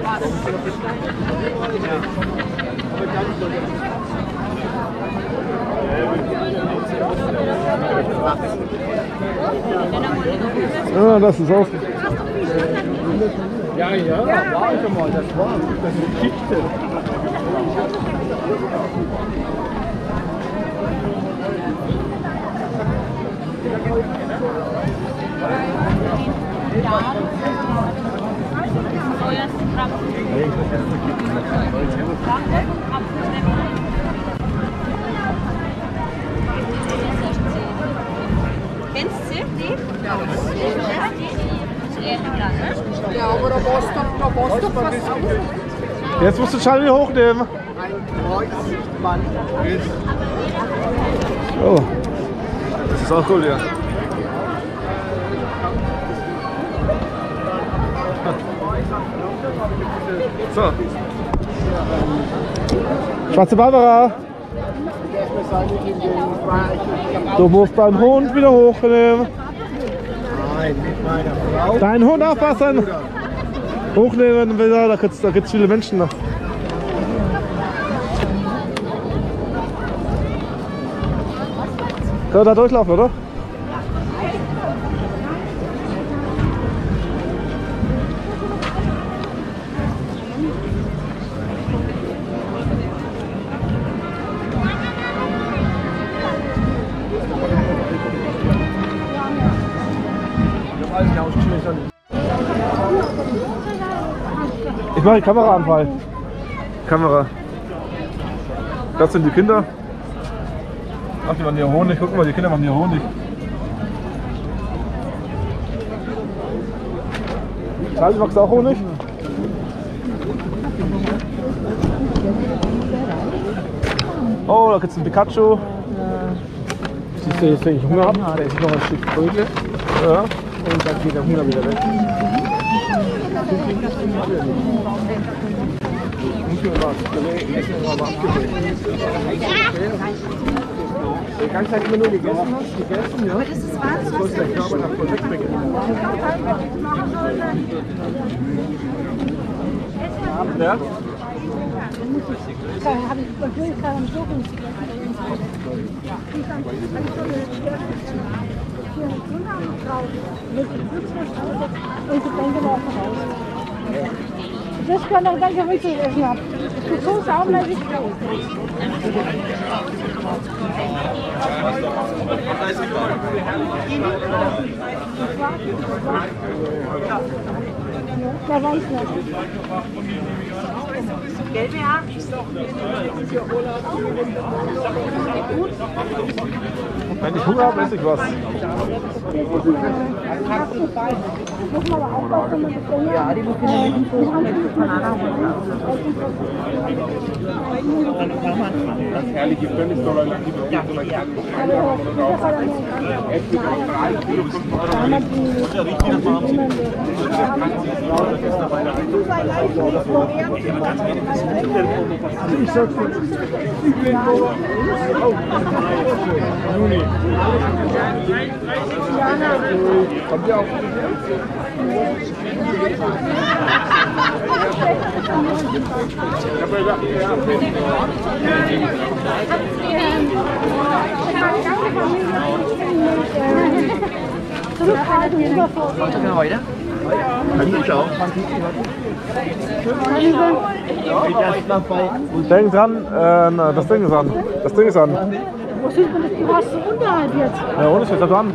Ja, das ist auch. Ja, ja, war ich schon mal. Das war das ist Geschichte. Kennst du die? Ja, aber da warst du, da warst du fast aus. Jetzt musst du Charlie hochnehmen. Oh. Das ist auch cool, ja. So. Schwarze Barbara. Du musst deinen Hund wieder hochnehmen. Nein, mit meiner Frau. Deinen Hund aufpassen. Hochnehmen wieder, da gibt es da gibt's viele Menschen noch. Können wir da durchlaufen, oder? Ich mache die Kamera an, Fall. Kamera. Das sind die Kinder. Ach, die machen hier Honig. Guck mal, die Kinder machen hier Honig. Charlie, magst du auch Honig? Oh, da gibt es einen Pikachu. Siehst du jetzt, wenn ich Hunger habe, da ist noch ein Stück Brötchen. Ja. Und dann geht der Hunger wieder weg. Muss ich was essen, aber abgefüllt. Die ganze Zeit immer nur gegessen hast, gegessen, ja? Das ist Wahnsinn. Sonst der Körper nach voll wegbringen. Ja? Da habe ich natürlich gerade am Suchen. Und Getränke laufen raus. Das kann auch dann Gerüchte essen ab. So saumäßig groß. Da weiß ich nicht. Gelbe Haar? Wenn ich Hunger habe, esse ich was. Muss man aber aufpassen, wenn man das Ding ja, die muss Das herrliche Bundesdollar lang die ja, ja. Kommt ihr auch? Denk dran, äh, na, das Ding ist an. Das Ding ist an. Wo sieht man das? Du hast so unterhalb jetzt. Ja, ohne steht da dran.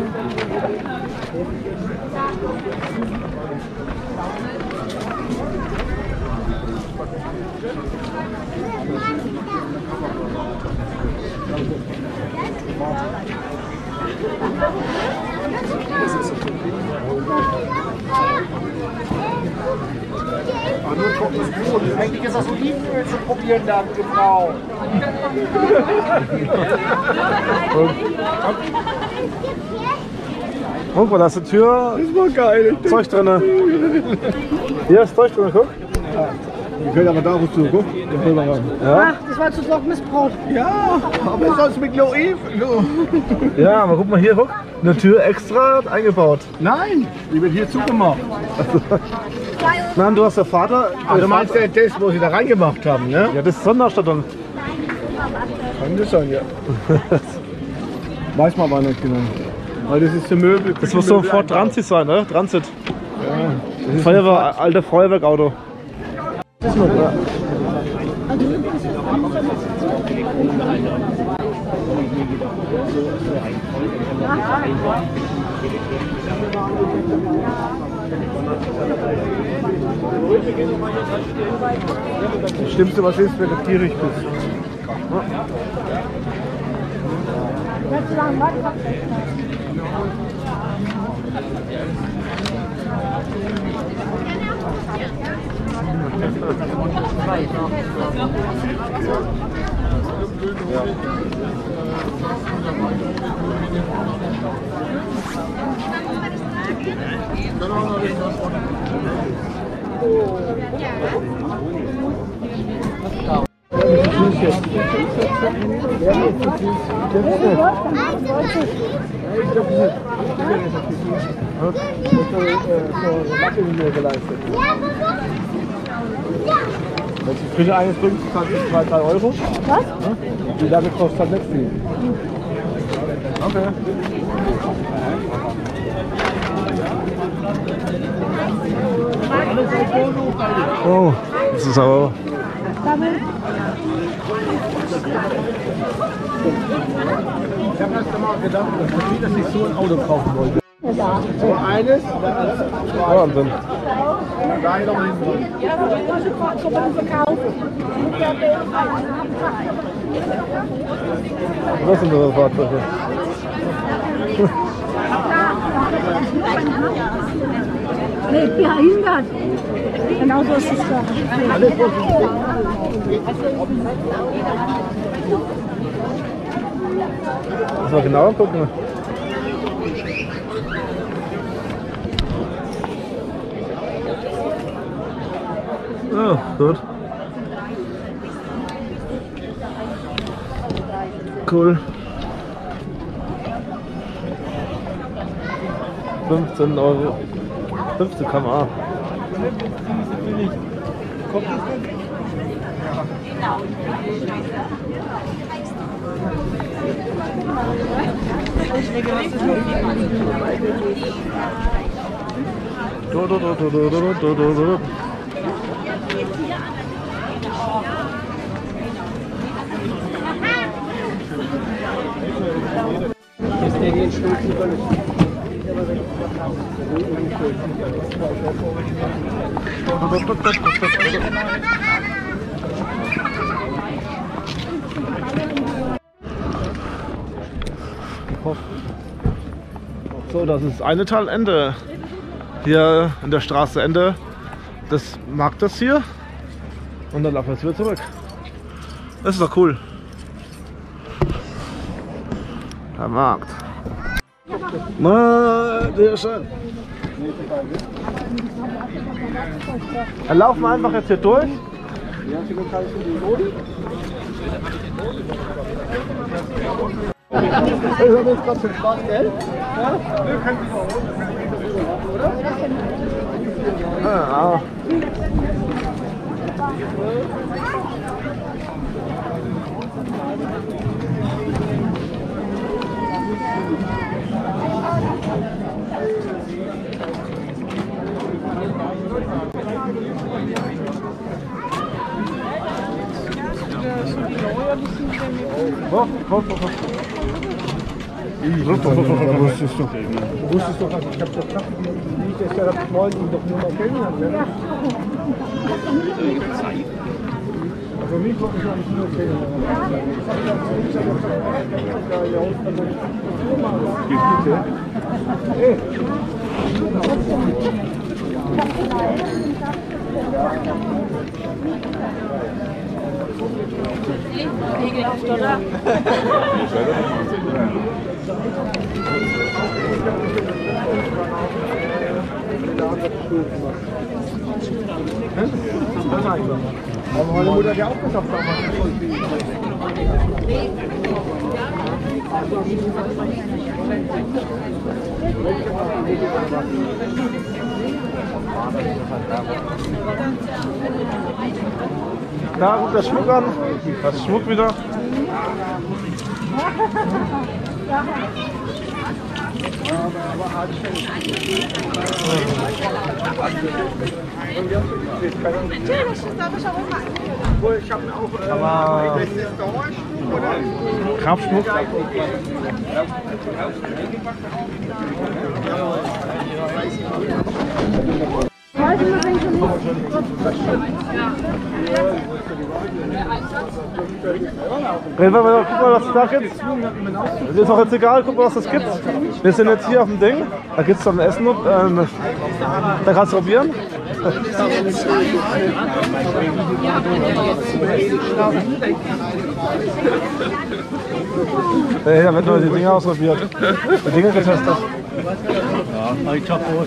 Ah, nur kommt das Brot. Eigentlich ist das Olivenöl zu probieren, da, Frau. Guck mal, da ist die Tür. Das war geil. Zeug drin. Hier ist Zeug drin, guck. Ich will aber da wo zu, guck. Ja, Ach, das war zu trockenes Brot. Ja, aber sonst mit Loev. ja, aber guck mal hier, guck. Eine Tür extra eingebaut. Nein, die wird hier zugemacht. Nein, du hast der Vater. Also du meinst ja das, wo sie da reingemacht haben, ne? Ja, das ist Sonderausstattung. Kann das sein, ja. Weiß man aber nicht genau. Weil das ist der Möbel. Das muss sofort Transit sein, ne? Transit. Ja. Feuerwehr, alter Feuerwerkauto. Ja. Das Schlimmste, was ist, wenn du gierig bist. Jetzt lang weiter. Wenn die Frische eines bringt, kostet es zwei, drei Euro. Was? Die Lage kostet halt nicht viel. Okay. Oh, das ist aber. Ich habe erst einmal gedacht, dass ich so ein Auto kaufen wollte. So eines, dann als zwei. Wahnsinn. Da hier noch mal hinten drin. Was sind das für Fahrzeuge? Nee, behindert. Genau so ist es da. Muss mal genauer gucken. Ja, gut. Cool. fünfzehn Euro. fünfzehn Kilometer. Do, do, do, do, do, do, do, do, do. So, das ist eine Teilende. Hier in der Straße Ende des Marktes hier. Und dann laufen wir jetzt wieder zurück. Das ist doch cool. Der Markt. Na, sehr schön. Dann laufen wir einfach jetzt hier durch. Wir haben jetzt gerade schon Spaß, gell? Ja? Wir können oder? Ah, Hoch, hoch, hoch, hoch. Du wusstest doch, du wusstest doch, ich hab doch gedacht, wie ich das ja wollte, ihn doch nur mal kennenlernen. Ja. Also mich wollte ich eigentlich nur kennenlernen. Hey. Ekelhaft, oder? Aber meine Mutter hat ja auch gesagt, da ruft der Schmuck an. Das ist Schmuck wieder. ich habe auch äh, Kraftschmuck. Guck mal, was es da gibt. Das ist auch jetzt egal, guck mal, was es gibt. Wir sind jetzt hier auf dem Ding. Da gibt es dann Essen. Ähm, da kannst du probieren. Hey, da wird nur die Dinge ausprobiert. Die Dinge getestet. Ja, ich hab auch.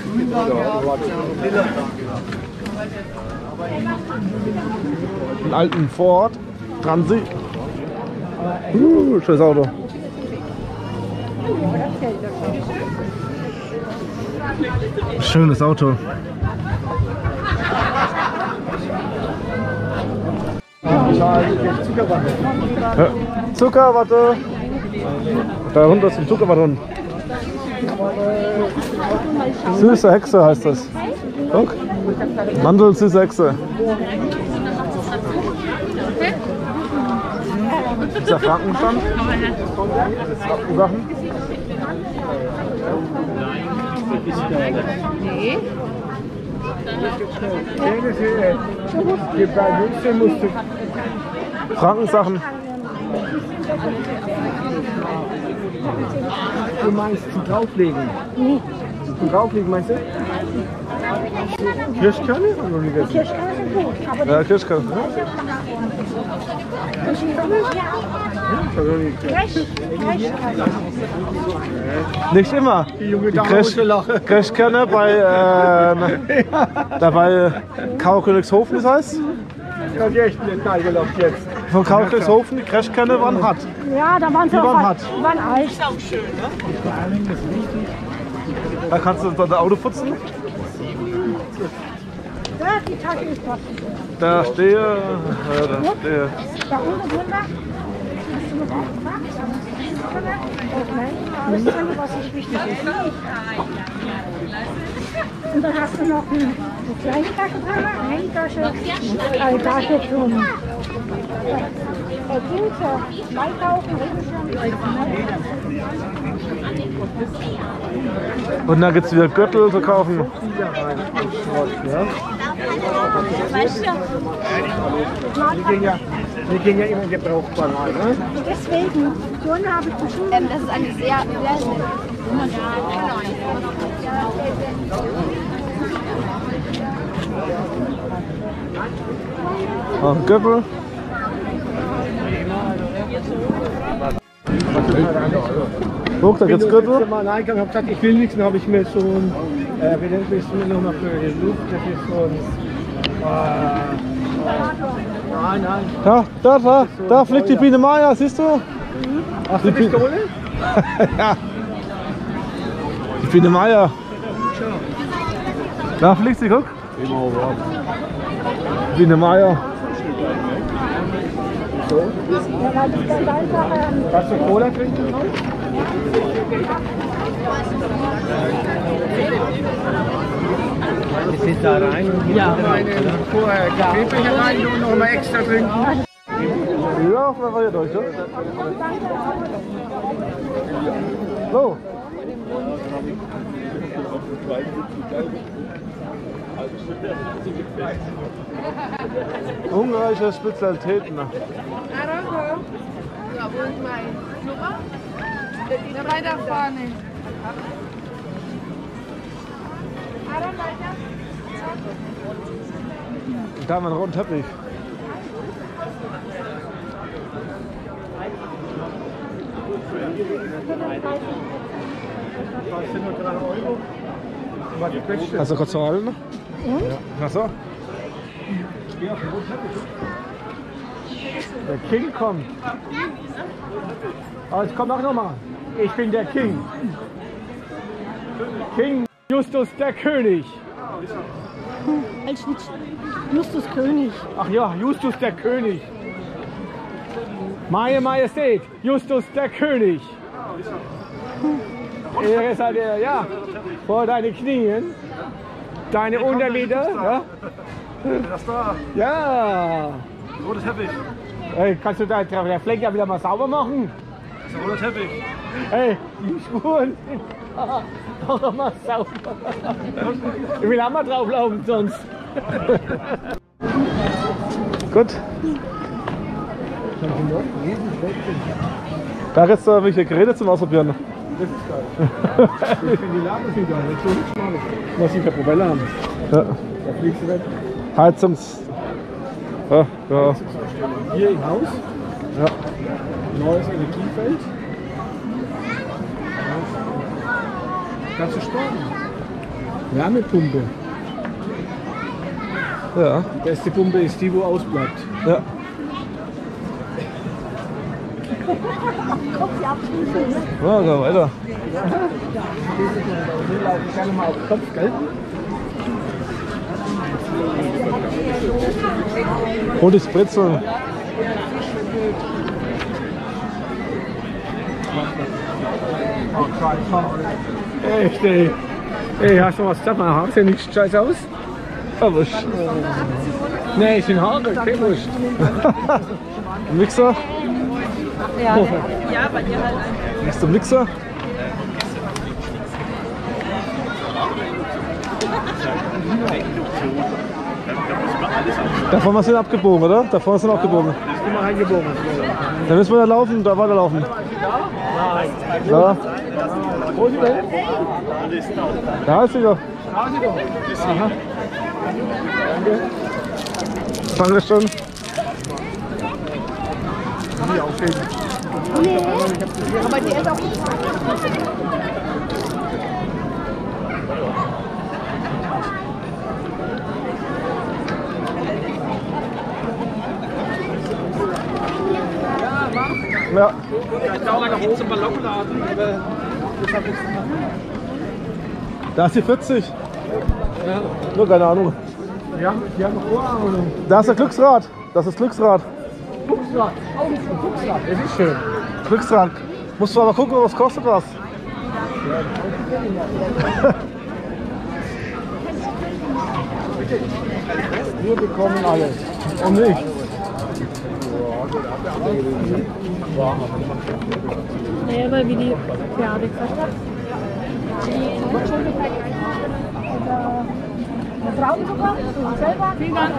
Einen alten Ford Transit. Uh, schönes Auto. Schönes Auto. Ja, Zuckerwatte. Da runter ist die Zuckerwatte. Süße Hexe heißt das. Guck. Mandel, süße Hexe. Dieser Frankenstand. Sachen. Nee. Frankensachen. Du meinst zum Drauflegen? Nee. Zum Drauflegen meinst du? Kirschkerne? Kirschkerne sind gut. Aber Ja, Kirschkerne. Nicht immer. Die junge Die Dame Crash, musste lachen. Crashkerne bei, äh, da bei Kaukönigshofen, das heißt. Ich hab die echt nicht gelacht jetzt. Von Kaukönigshofen, die Crashkerne waren hart. ja, da waren sie Die auch waren alt. hart. Die waren alt. Da kannst du dein Auto putzen. Ja, die Tasche ist dort. Da stehe, äh, da stehe. Da unten drunter. Hast du noch was gemacht? Okay. Das ist alles, was nicht wichtig ist. Und dann hast du noch eine, eine kleine Tasche dran, eine Tasche, eine Tasche zum äh, Ding, zur Einkaufen, Und dann gibt es wieder Gürtel zu kaufen. Die gehen ja, die gehen ja immer gebrauchbar rein, ne? Deswegen, so eine habe ich bestimmt. Ähm, das ist eine sehr, sehr Ah, Gürtel. Guck, da gibt's Gürtel. Ich mal Eingang habe gesagt, ich will nichts, dann habe ich mir so ein, äh, wie nennt man es noch mal für die Luft, das ist so ein, äh, Nein, nein. Ja, da, da, da fliegt die Biene Maya, siehst du? Ach, die Pistole? Ja. Die Biene Maya. Da fliegt sie, guck. Biene Maya. Kannst du Cola trinken? Das ist da rein und hier ja. Vorher Kaffeebecher rein und noch mal extra trinken. Ja, auf jeden durch, ja? So. Ungarische Spezialitäten. Ja, wo ist mein Schnupper? Ja, weiter vorne. Da haben wir einen roten Teppich. Hast du kurz zu halten? Ja. Ach so. Der King kommt. Aber jetzt komm auch nochmal. Ich bin der King. King Justus der König. Justus König. Ach ja, Justus der König. Meine Majestät, Justus der König. Ehre sei dir, ja, vor deine Knien, deine Unterlider, ja. Das da. Ja. Roter Teppich. Hey, kannst du deinen der Flecker wieder mal sauber machen? Das ist ein roter Teppich. Hey, die Spuren sind auch noch mal sauber. Ich will auch mal drauflaufen sonst. Gut. Da jetzt da welche Geräte zum Ausprobieren. Das ist geil. Die Laden sind geil, das ist so nicht schmal. Was sie für Probleme haben. Ja. Da fliegst du weg. Heizungs... Ja, ja. Hier im Haus. Ja. Neues Energiefeld. Kannst du sparen. Wärmepumpe. Ja. Die beste Pumpe ist die, wo ausbleibt. Ja. Ja, gehen wir weiter. Wir laufen gerne mal auf den Kopf, gell? Rotes Brezel. Echt, ey. Ey, hast du was gesagt? Mein Haar sieht nicht scheiße aus? Erwischt. Nee, ich bin Haare, kein Wurst. Mixer. Ja, ja, bei dir halt. Nächster Mixer. Da vorne sind wir abgebogen, oder? Da vorne sind wir abgebogen. Ich bin mal reingebogen. Da müssen wir da laufen, da weiterlaufen. Nein. Ja. Wo ist sie denn? Da ist sie doch. Da ist sie doch. Aha. Danke schon. Nie aufheben. Nee. Aber die ist auch gut. Ja. Da ist die vierzig. Ja. Nur keine Ahnung. Wir haben, wir haben Vorahnung. Da ist der Glücksrad. Das ist Glücksrad. Glücksrad. Oh, das ist ein Glücksrad. Das ist schön. Glücksrad. Musst du aber gucken, was kostet das. Wir bekommen alles. Und nicht. Naja, weil wie die Pferde gesagt hat. Die Frauen sogar, selber. Vielen Dank.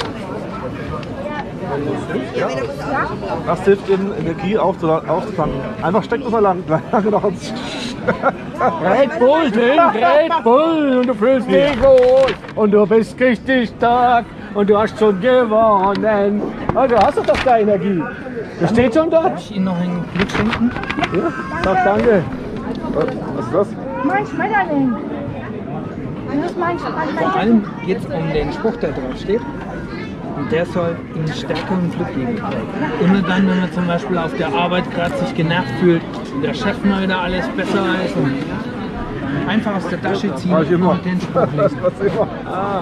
Das hilft eben, Energie aufzutanken. Einfach steckt das mal lang. Lange noch ans Red Bull drin, Red Bull und du fühlst dich wohl und du bist richtig stark und du hast schon gewonnen. Also hast du doch da Energie. Das steht schon dort. Darf ich Ihnen noch ein Glück schenken? Ja, sag danke. Was ist das? Mein Schmetterling. Das ist mein Vor Schmetterling. allem geht es um den Spruch, der drauf steht. Und der soll ihnen Stärke und Glück geben. Immer dann, wenn man zum Beispiel auf der Arbeit gerade sich genervt fühlt und der Chef mal wieder alles besser weiß und einfach aus der Tasche ziehen und den Spruch lesen. Ah,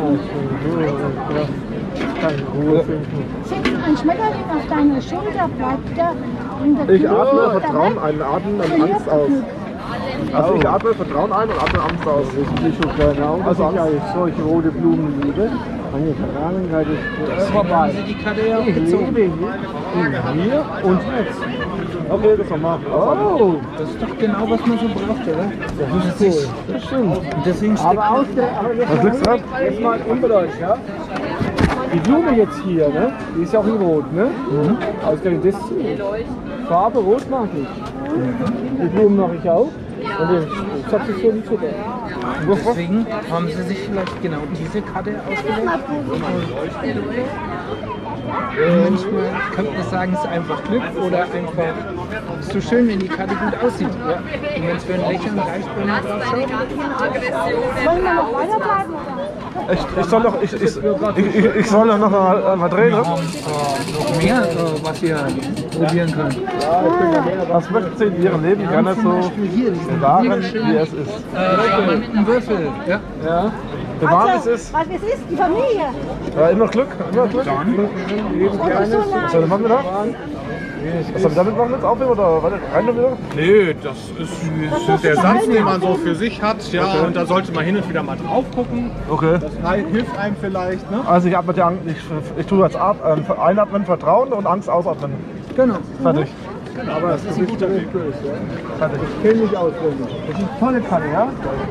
Setzt ein Schmetterling auf deine Schulter, bleibt der in der Ich atme Tür Vertrauen ein, atmen und Angst aus. Also ich atme Vertrauen ein und atme Angst aus. Das ist schon keine Ahnung, dass ich eigentlich solche rote Blumen liebe. Meine Vergangenheit ist vorbei. Haben Sie die Karte ja auch Ich gezogen? lebe hier, hier und jetzt. Okay, das nochmal. Oh, Das ist doch genau, was man so braucht, oder? das ist cool. Das stimmt. Und deswegen steckt Aber, aus der, aber jetzt, Was liegt's mal, dran? jetzt mal unbedeutet, ja? Die Blume jetzt hier, ne? Die ist ja auch in Rot, ne? Mhm. Ausgerechnet das Farbe Rot mag ich. Die Blumen mache ich auch. Und das hat sich so nicht so Deswegen haben sie sich vielleicht genau diese Karte ausgewählt. Und manchmal könnte man sagen, es ist einfach Glück oder einfach so schön, wenn die Karte gut aussieht. Ja. Und wenn es für ein Lächeln reicht, wenn man drauf schaut. Wollen wir noch weiterbleiben? Ich, ich soll doch, ich, ich, ich, ich, ich soll doch noch mal, mal drehen, Wir ne? haben äh, noch mehr, äh, was ihr probieren könnt. Was möchten Sie in Ihrem Leben gerne so bewahren, wie es ist? Äh, einen Würfel. Ja. Ja. Bewahren, wie es Also, ist? was es ist, die Familie. Ja, immer Glück, immer Glück. Und so Was soll ich machen wieder? Was soll ich damit machen jetzt? Aufnehmen oder weiter rein wieder? Nee, das ist, das ist der Satz, den man so für sich hat. Ja, Okay. und da sollte man hin und wieder mal drauf gucken. Okay. Das hilft einem vielleicht. Ne? Also ich atme die Angst, ich, ich tue jetzt ab, ähm, einatmen, Vertrauen und Angst ausatmen. Genau. Fertig. Aber das ist ein guter Weg. Fertig. Ich kenne mich auswendig. Das ist eine tolle Karte, ja? Aber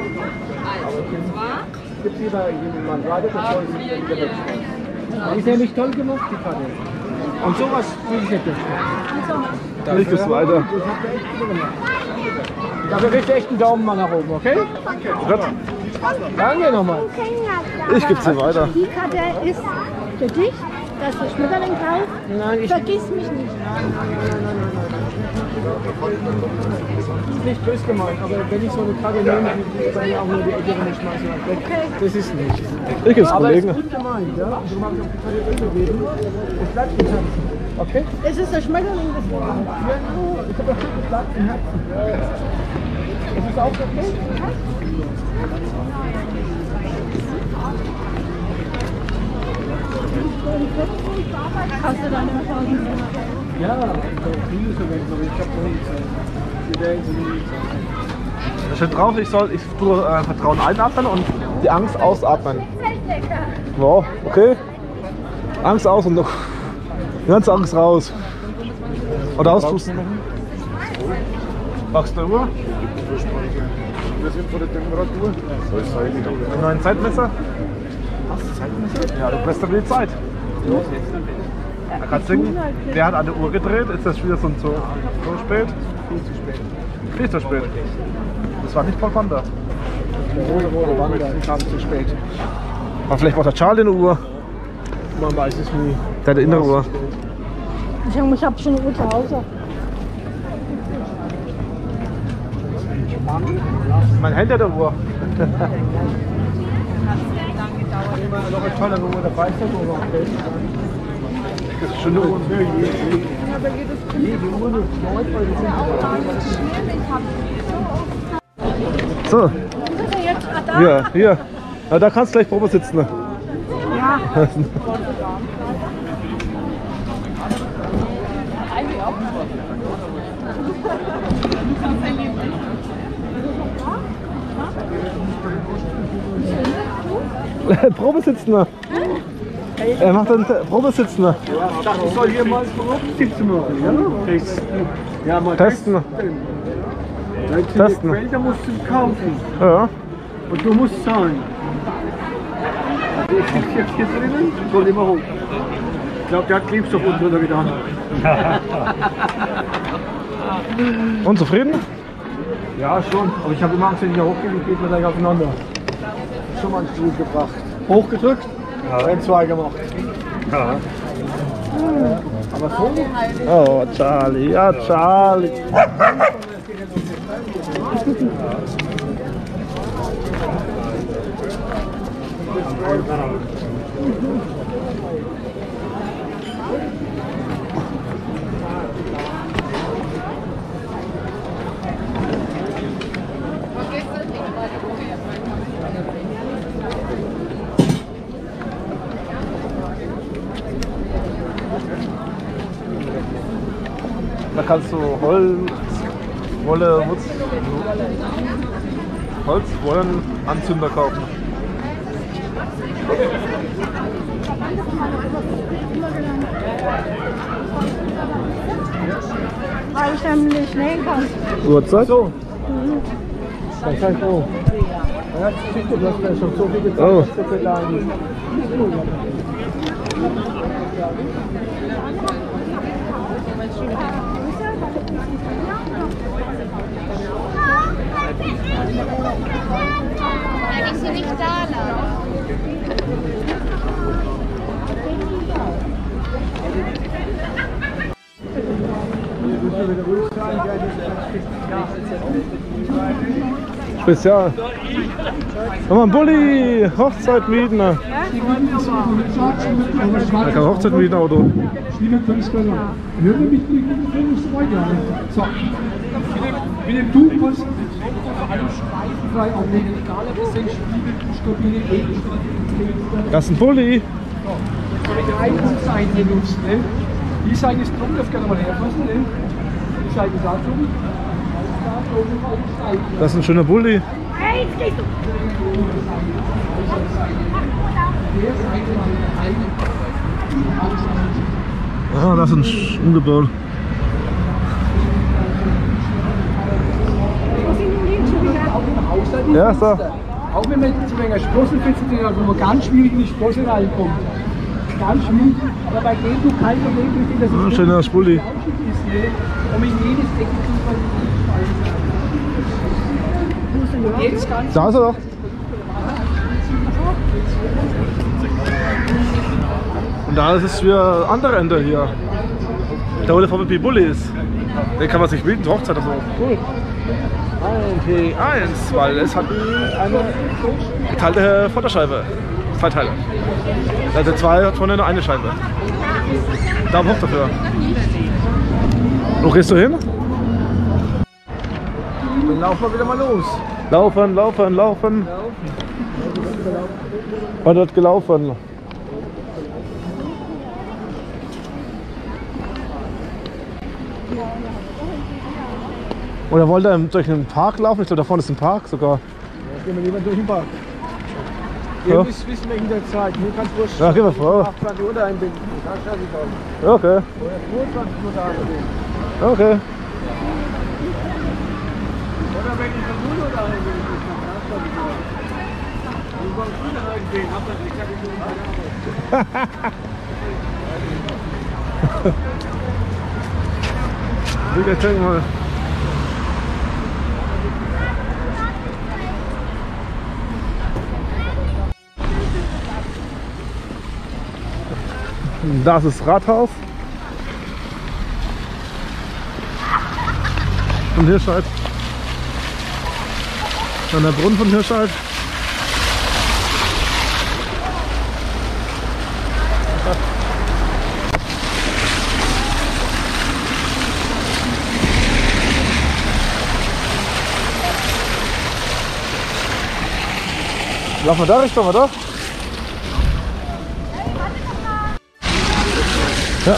es gibt lieber jemanden weiter, bevor ich mich wieder wegschreibe. Die ist nämlich toll gemacht, die Karte. Und sowas will ich nicht mehr. Ich bis weiter. Das habt ihr echt gut gemacht. Dafür kriegt ihr echt einen Daumen mal nach oben, okay? Gut. Danke nochmal. Ich gebe sie weiter. Die Karte ist für dich, da ist der Schmetterling drauf. Nein, ich Vergiss mich nicht. ist nicht böse gemeint, aber wenn ich so eine Karte nehme, die ist dann ja auch nur die Ecke und ich schmeiße sie weg. Das ist nicht. Ich gebe es Aber es ist Kollegen. gut gemeint, ja? Und darum habe ich auch die Karte weggegeben. Es bleibt im Herzen. Okay? Es ist der Schmetterling des Lebens. Ja, ich habe das Stück, es bleibt im Herzen. Es ist auch okay. Hast du deine Erfahrung? Ja, viele so weg, aber ich habe noch nie Zeit. Die werden sie nie Zeit. Da steht drauf, ich soll ich tue, äh, Vertrauen einatmen und die Angst ausatmen. Wow, okay. Angst aus und die ganze Angst raus. Oder auspusten. Machst du immer? Wir sind vor der Temperatur. So ist es eigentlich. Einen neuen Zeitmesser? Hast du Zeitmesser? Ja, du besser die Zeit. Da kannst du denken, wer hat an der Uhr gedreht? Ist das wieder so, so, so spät? Viel zu spät. Viel zu spät. Das war nicht Paul Panda. Der rote, rote Wander kam zu spät. Aber vielleicht braucht der Charlie eine Uhr. Man weiß es nie. Der hat eine innere Uhr. Ich habe ich hab schon eine Uhr zu Hause. Mein Handy hat eine Uhr. Immer noch eine tolle Uhr dabei ist, wo noch Geld Das ist schon eine Uhr. Jede Uhr nur neun Euro. So, Ist er jetzt da? hier, hier. Ja, da kannst du gleich Probe sitzen. Ne? Ja. Probe sitzen. Ne? Er macht dann Probe sitzen. Ne? Ich dachte, ich soll hier mal Sitzen machen, ja? Testen. Ja, mal Testen. Wenn es dir Testen. gefällt, dann musst du es kaufen. Ja. Und du musst zahlen. Also ich sitze jetzt hier drinnen, soll immer hoch. Ich glaube, der hat Klebstoff unten getan. Unzufrieden? Ja, schon. Aber ich habe immer Angst, wenn ich hier hochgehe, geht mir gleich auseinander. Schon mal einen Stuhl gebracht. Hochgedrückt, ja. Dann zwei gemacht. Ja. Aber so? Oh, Charlie, ja, Charlie. Da kannst du Holz, Wolle, Wutz, Holz, Wollen, Anzünder kaufen. Weil ich nämlich nähen kann. Uhrzeit? So. Dann kann ich auch. Ja, bitte, du hast mir schon so viel gezeigt, Oh. dass du vielleicht nicht. Nein, ich sie nicht da lassen. Spezial. Haben wir einen Bulli, Hochzeit mieten. Da kann man Hochzeit mieten, Auto. Liebe Künstler, Hörermitglieder und so weiter. So, mit dem Du kannst du vor allem frei aufnehmen, egal ob es sind Spiegel, Stabile, Das ist ein Bulli. die eine Seite benutzt. Ne? Die Seite ist drum, das kann man herfassen. Ne? Die Seite ist auch drum. Das ist ein schöner Bulli. Hey, jetzt gehst du! Ah, das ist ein Sch- Umgebaut. Ja, ist da. Auch wenn man zu wenig Sprossen findet, wo man ganz schwierig in die Sprosse reinkommt. Ganz schwierig, aber bei dem du kein Problem bist, dass Ah, es schöner Bulli. ist. Ne? Und in jedes Ecke kriegt man die Jetzt ganz Da ist er doch. Und da ist es für andere Ende hier. Da wo der V W P Bulli ist. Den kann man sich mieten, zur Hochzeit. Also cool. P eins, weil es hat eine geteilte Vorderscheibe. Zwei Teile. Also zwei hat vorne nur eine Scheibe. Daumen hoch dafür. Wo gehst du hin? Dann laufen wir wieder mal los. Laufen, laufen, laufen. Und wird gelaufen. Oder wollt ihr durch den Park laufen? Ich glaube, da vorne ist ein Park sogar. Jetzt gehen wir lieber durch den Park. Ja. Ihr müsst wissen wegen der Zeit. Mir kann es wurscht Ja, gehen wir vor. achtundzwanzig Uhr einbinden. Das schaffe ich auch. Ja, okay. Oder zweiundzwanzig Uhr da einbinden. Okay. Oder wenn ich von null Uhr da einbinden muss, dann schaffe ich auch. Ich wollte früher reingehen, hab das nicht, hab ich nur Ich erzähl mal. Das ist Rathaus von Hirscheid. Dann der Brunnen von Hirscheid. Laufen wir da Richtung, oder? Ja.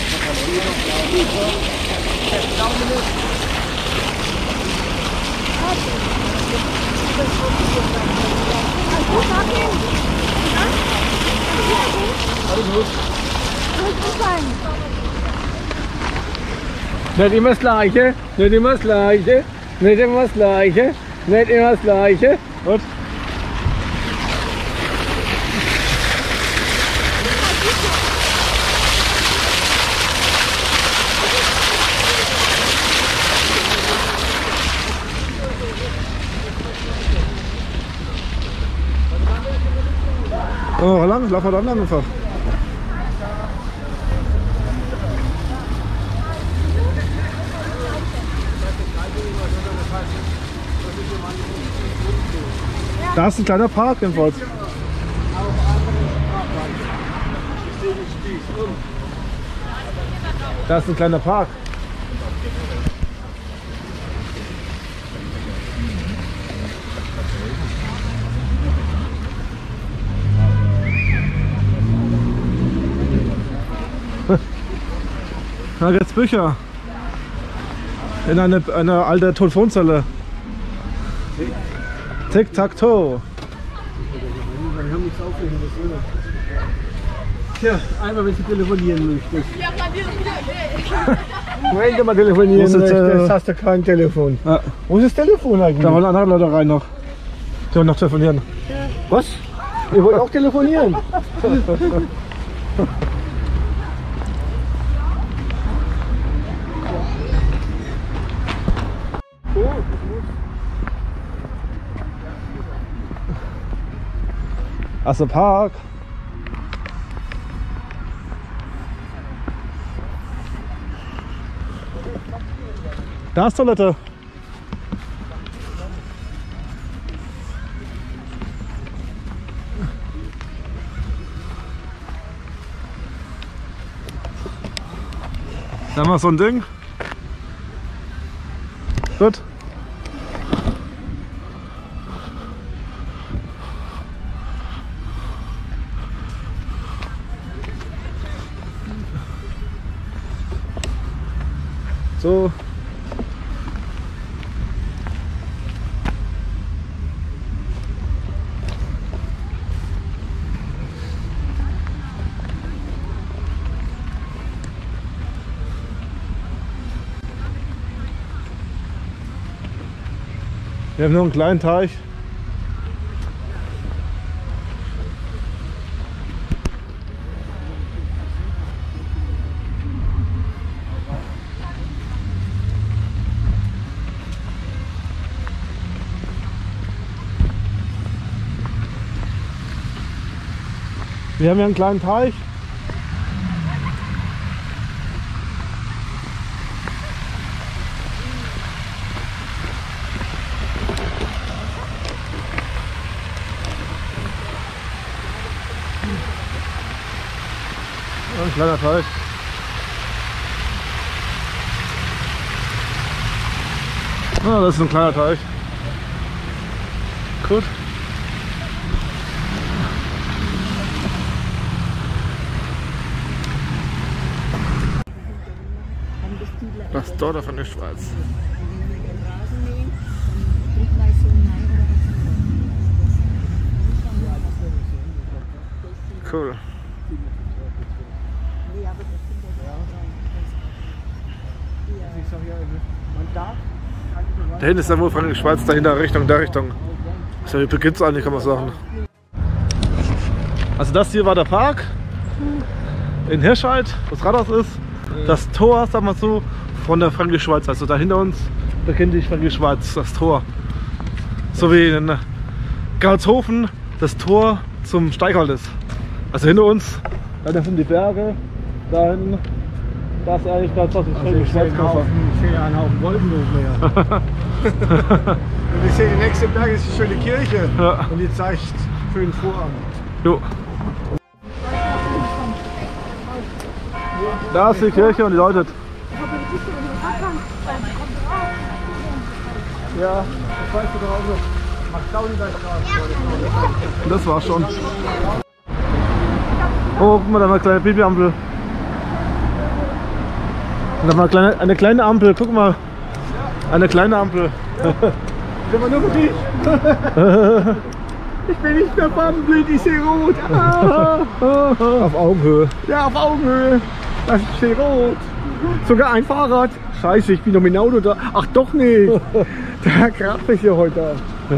Nicht immer das Gleiche, nicht immer das Gleiche, nicht immer das Gleiche, nicht immer das Gleiche. Gut. Oh, lang, laufen wir dann lang einfach. Da ist ein kleiner Park jedenfalls. Da ist ein kleiner Park. Da gibt's Bücher. In eine, eine alte Telefonzelle. Tic-Tac-Toe. Tja, einmal wenn du telefonieren möchtest. Wenn du mal telefonieren Wo ist das, möchtest, äh, hast du kein Telefon. Ja. Wo ist das Telefon eigentlich? Da wollen andere Leute rein noch. Die wollen noch telefonieren. Was? Ihr wollt auch telefonieren? Also Park. Da ist Toilette. Da haben wir so ein Ding. Gut. So. Wir haben nur einen kleinen Teich. Wir haben hier einen kleinen Teich. Ein kleiner Teich. Ah, das ist ein kleiner Teich. Gut. Das Dorf von der Schweiz. Cool. Da hinten ist ja wohl von der Schweiz, dahinter Richtung, der Richtung. Das ist ja, wie beginnt es eigentlich, kann man sagen. Also das hier war der Park in Hirscheid, das Rathaus ist. Das Tor, sagen wir so, von der Fränkisch-Schweiz. Also da hinter uns beginnt die Fränkisch-Schweiz, das Tor. So wie in Gartshofen das Tor zum Steichholz ist. Also hinter uns, da sind die Berge, da hinten, da ist eigentlich ganz was, Also ich sehe einen Haufen, ich sehe einen Haufen Wolkenhof mehr. Und ich sehe den nächsten Berg, ist die schöne Kirche. Ja. Und die zeigt schön Vorhang. Jo. Da ist die Kirche und die läutet. Ja, das weißt du doch auch noch. Macht Staunenbergstraße. Das war's schon. Oh, guck mal, da war eine kleine Babyampel. Da war eine kleine, eine kleine Ampel, guck mal. Eine kleine Ampel. Sind wir nur für dich? Ich bin nicht mehr farbenblind, ich sehe rot. Auf Augenhöhe. Ja, auf Augenhöhe. Ich sehe rot. Sogar ein Fahrrad. Scheiße, ich bin noch mit dem Auto da. Ach doch nicht. Der Graf ist hier heute da. Ja.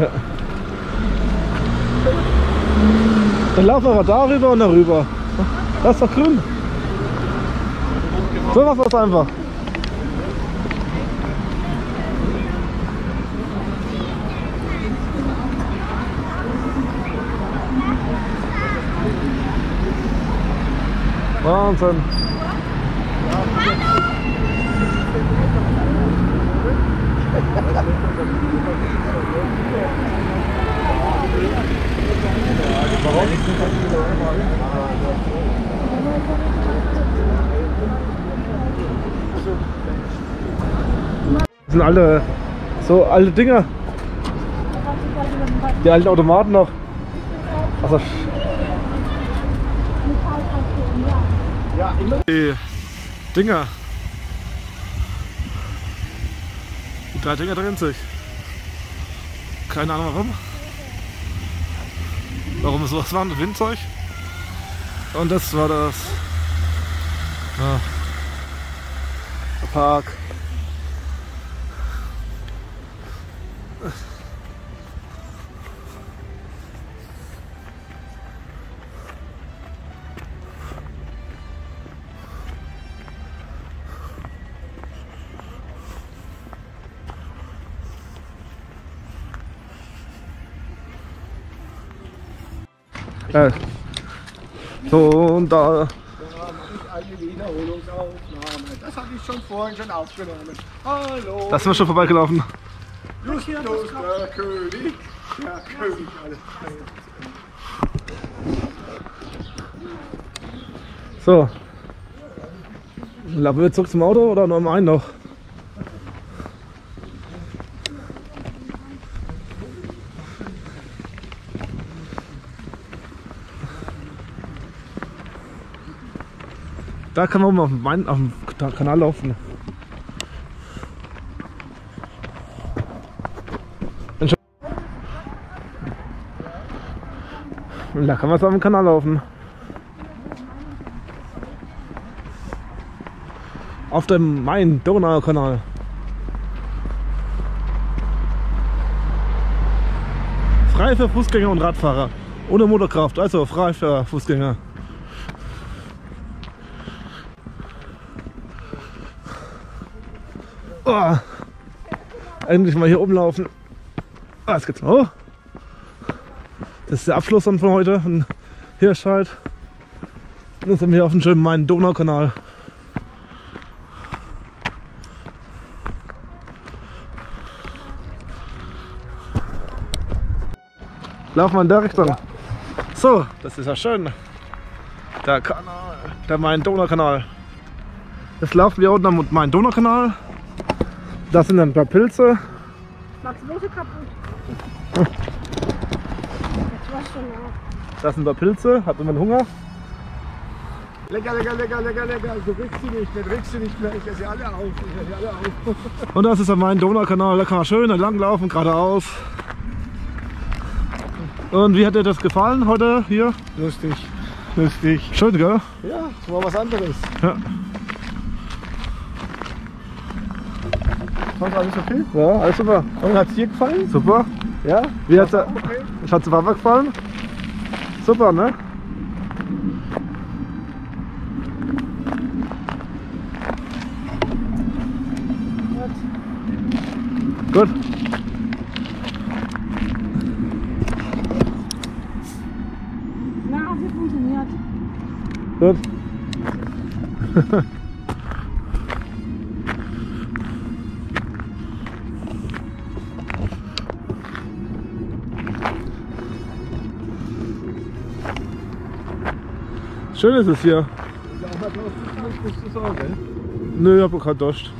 Dann laufen wir da rüber und da rüber. Das ist doch grün. So was ist einfach. Wahnsinn. Das sind alle so alte Dinger. Die alten Automaten noch. Also die Dinger. Der Dinger dreht sich. Keine Ahnung warum. Warum es sowas war, ein Windzeug. Und das war das. Ja. Der Park. Äh. So, und da. Eine Wiederholungsaufnahme. Das hatte ich schon vorhin schon aufgenommen. Hallo. Da sind wir schon vorbeigelaufen. Justus, der König. Der König. So. Laufen wir zurück zum Auto oder noch im einen noch? Da kann man mal auf dem, Main, auf dem Kanal laufen. Und da kann man auf dem Kanal laufen. Auf dem Main-Donau-Kanal. Frei für Fußgänger und Radfahrer. Ohne Motorkraft, also frei für Fußgänger. Oh, endlich mal hier oben laufen. Ah, jetzt geht's mal hoch. Das ist der Abschluss dann von heute von Hirscheid. Und jetzt sind wir auf dem schönen Main-Donau-Kanal. Laufen wir in der Richtung. So, das ist ja schön. Der Kanal, der Main-Donau-Kanal. Jetzt laufen wir unten am Main-Donau-Kanal. Das sind dann ein paar Pilze. Max, Hose kaputt. Jetzt war's schon nach. Das sind ein paar Pilze. Hat jemand Hunger? Lecker, lecker, lecker, lecker, lecker. Du kriegst sie nicht mehr, du kriegst sie nicht mehr. Ich esse sie alle auf. Ich esse sie alle auf. Und das ist der Main-Donau-Kanal. Da kann man schön entlanglaufen, geradeaus. Und wie hat dir das gefallen heute hier? Lustig. Lustig. Schön, gell? Ja, das war was anderes. Ja. Sonst alles okay? Ja, alles super. Und hat es dir gefallen? Super. Ja? Wie hat's War's dir auch okay? hat's dir Papa gefallen? Super, ne? Gut. Na, hat nicht funktioniert. Gut. Schön ist es hier. Nö, ich hab keinen Durst.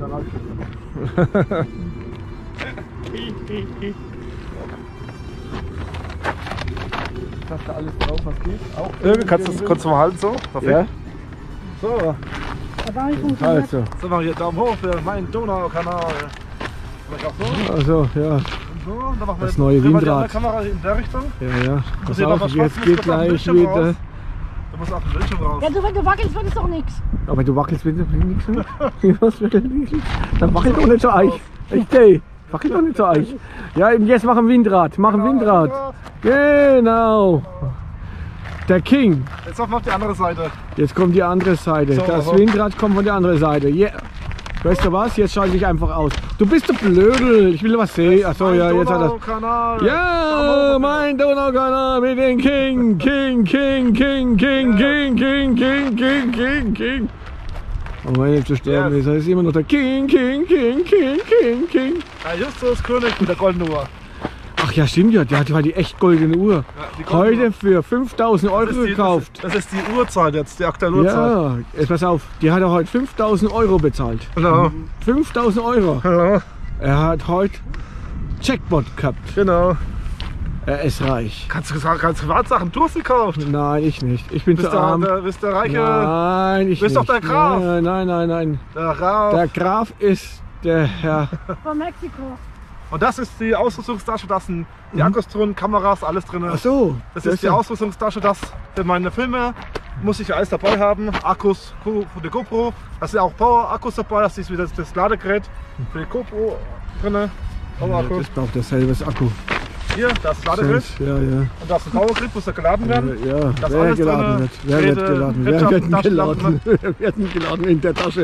Hast du alles drauf, was geht? Auch Ja, kannst du kannst du mal halten so? Perfekt. Ja. So, Hat auch nicht funktioniert. Also, so machen wir hier Daumen hoch für meinen Donau-Kanal. Vielleicht auch so. also ja. Und so. Dann machen wir Das jetzt neue drehen wir die Windrad. andere Kamera in der Richtung. Ja, ja. Pass hier noch auf, was jetzt schwarz, geht muss auf den gleich Bildschirm wieder. raus. Du musst auf den Bildschirm raus. Ja, du, wenn du wackelst, wird es doch nichts. Aber wenn du wackelst, wird nichts mehr. Was wird denn nicht? Dann wackel doch nicht so eich. Echt, ey. Wackel doch nicht so eich. Ja, eben jetzt machen Windrad. Machen Windrad. Genau. Der King. Jetzt auf auf die andere Seite. Jetzt kommt die andere Seite. So, Das aha. Windrad kommt von der anderen Seite. Yeah. Weißt du was? Jetzt schalte ich einfach aus. Du bist der Blödel. Ich will was sehen. Achso, ja, jetzt hat er. Donau-Kanal. Ja, mein Donaukanal mit dem King, King, King, King, King, King, King, King, King, King, King. Aber wenn ich zu sterben ist, er ist immer noch der King, King, King, King, King, King. Ja, Justus König mit der goldenen Uhr. Ach ja, stimmt ja, der hat ja die echt goldene Uhr. Ja, die goldene Heute für fünftausend Euro Das ist die- gekauft. Das ist, das ist die Uhrzeit jetzt, die aktuelle Uhrzeit. Ja, jetzt pass auf, die hat er heute fünftausend Euro bezahlt. Genau. fünftausend Euro. Genau. Er hat heute Jackpot gehabt. Genau. Er ist reich. Kannst du kannst Privatsachen Tours gekauft? Nein, ich nicht. Ich bin Bist zu der, arm. der, bist der reiche Nein, ich Bist nicht. doch der Graf. Nein, nein, nein, nein. der Graf. Der Graf ist Der Herr. Von Mexiko. Und das ist die Ausrüstungstasche, da sind die Akkus drin, Kameras, alles drin. Ach so. Das ist die Ausrüstungstasche, das für meine Filme muss ich alles dabei haben. Akkus für die GoPro, da sind auch Power-Akkus dabei, das ist wieder das Ladegerät für die GoPro drin. Power-Akku. Das braucht dasselbe Akku. Hier, das Ladegerät. Ja, ja. Und das ist ein Powergrip, muss da geladen werden. Ja, ja. Das Wer alles geladen drin. wird. Wer wird Rede, geladen? Wer Wirtschaft, wird geladen? Taschenlampe. Wer wird geladen in der Tasche?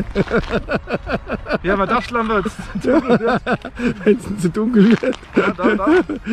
Ja, aber Taschenlampe, das Wenn es zu dunkel wird. Ja, da, da.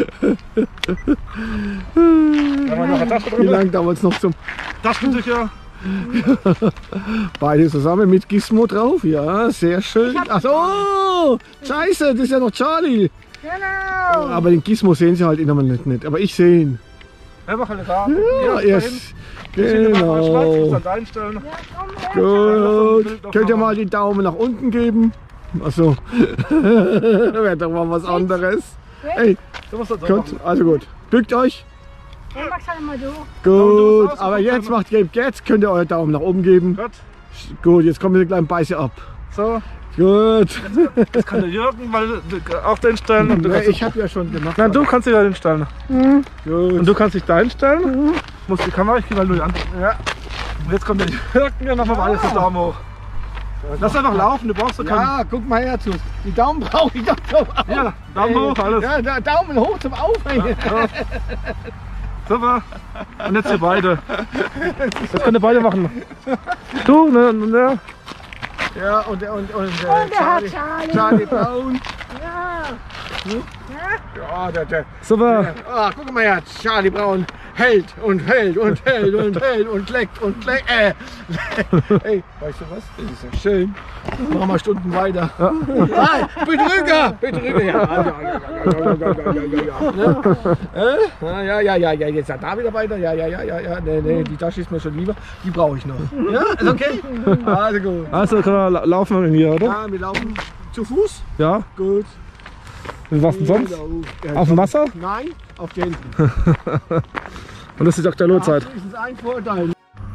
Da haben wir noch eine Tasche Wie drin. lange dauert es noch zum Taschentücher. beide zusammen mit Gizmo drauf? Ja, sehr schön. Ach so, scheiße, das ist ja noch Charlie. Genau. Aber den Gizmo sehen sie halt immer nicht, nicht. Aber ich sehe ihn. Ja, mach alle da. Ja, Hier, yes. dahin. Genau. Dann da einstellen. Ja, komm her. Gut. Könnt ihr mal den Daumen nach unten geben? Achso. Wäre doch mal was anderes. Hey, Du musst das so gut, machen. also gut. Bückt euch. Ja, mach's halt mal so. Gut, musst aber raus, jetzt guck macht ihr, jetzt könnt ihr euren Daumen nach oben geben. Gut. Gut, jetzt kommen wir gleich ein Beiße ab. So, Gut. das kann der Jürgen mal auch den stellen. Und du Nee, kannst, ich habe ja schon gemacht. nein, du kannst dich da hinstellen. Und Gut. du kannst dich da hinstellen. Muss die Kamera, ich geh mal nur an. Ja. Und jetzt kommt der Jürgen, ja nochmal alles den Daumen hoch. Lass einfach laufen, du brauchst doch keinen. Ja, guck mal her, Zus. Die Daumen brauche ich doch zum Aufhängen. Ja, Daumen hoch, alles. Ja, da- Daumen hoch zum Aufhängen. Ja. Super. Und jetzt hier beide. Das könnt ihr beide machen. Du, ne, ne. Ja, und, und, und, und, äh, Und der hat Charlie, Charlie. Charlie Brown. Ja. Ja, der, der, Super. der, ah, guck mal her, Charlie Brown hält und hält und hält und hält und leckt und leckt. Äh. Hey, weißt du was? Das ist ja schön. Machen wir Stunden weiter. Nein, Betrüger! Betrüger! Ja, ja, ja, ja, ja, ja, ja, ja, ja, ja, ja, ja, ja, jetzt hat da wieder weiter. Ja, ja, ja, ja, ja, nee, nee, die Tasche ist mir schon lieber. Die brauche ich noch. Ja, ist okay? Also gut. Also können wir la- laufen hier, oder? Ja, wir laufen zu Fuß. Ja. Gut. Was denn sonst? Ja, Auf dem Wasser? Nein, auf den. Und das ist auch der Lohrzeit. Das ist ein Vorteil.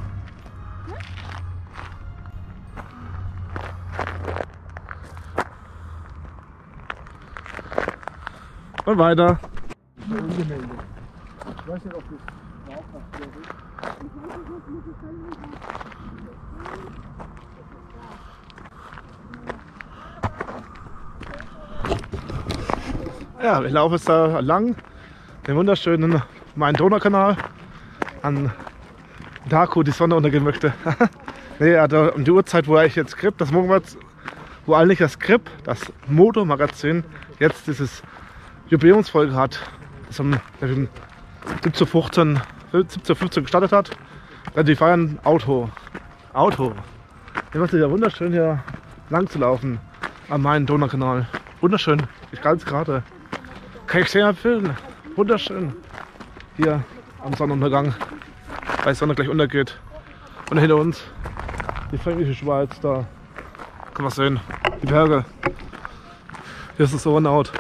Und weiter. Ja, ich laufe jetzt da lang den wunderschönen Main-Donau-Kanal an den Tag, wo die Sonne untergehen möchte. Nee, also um die Uhrzeit, wo ich jetzt Grip, das Morgenwärts, wo eigentlich das Grip, das Moto-Magazin, jetzt dieses Jubiläumsfolge hat, das am siebzehnhundertfünfzehn gestartet hat. Dann die feiern Auto. Auto. Ich macht es ja wunderschön hier lang zu laufen am Main-Donau-Kanal. Wunderschön, ich ganz gerade. Kann ich sehr empfehlen. Wunderschön. Hier am Sonnenuntergang, weil die Sonne gleich untergeht. Und hinter uns die fränkische Schweiz, da kann man sehen, die Berge. Hier ist es so Rheinhaut.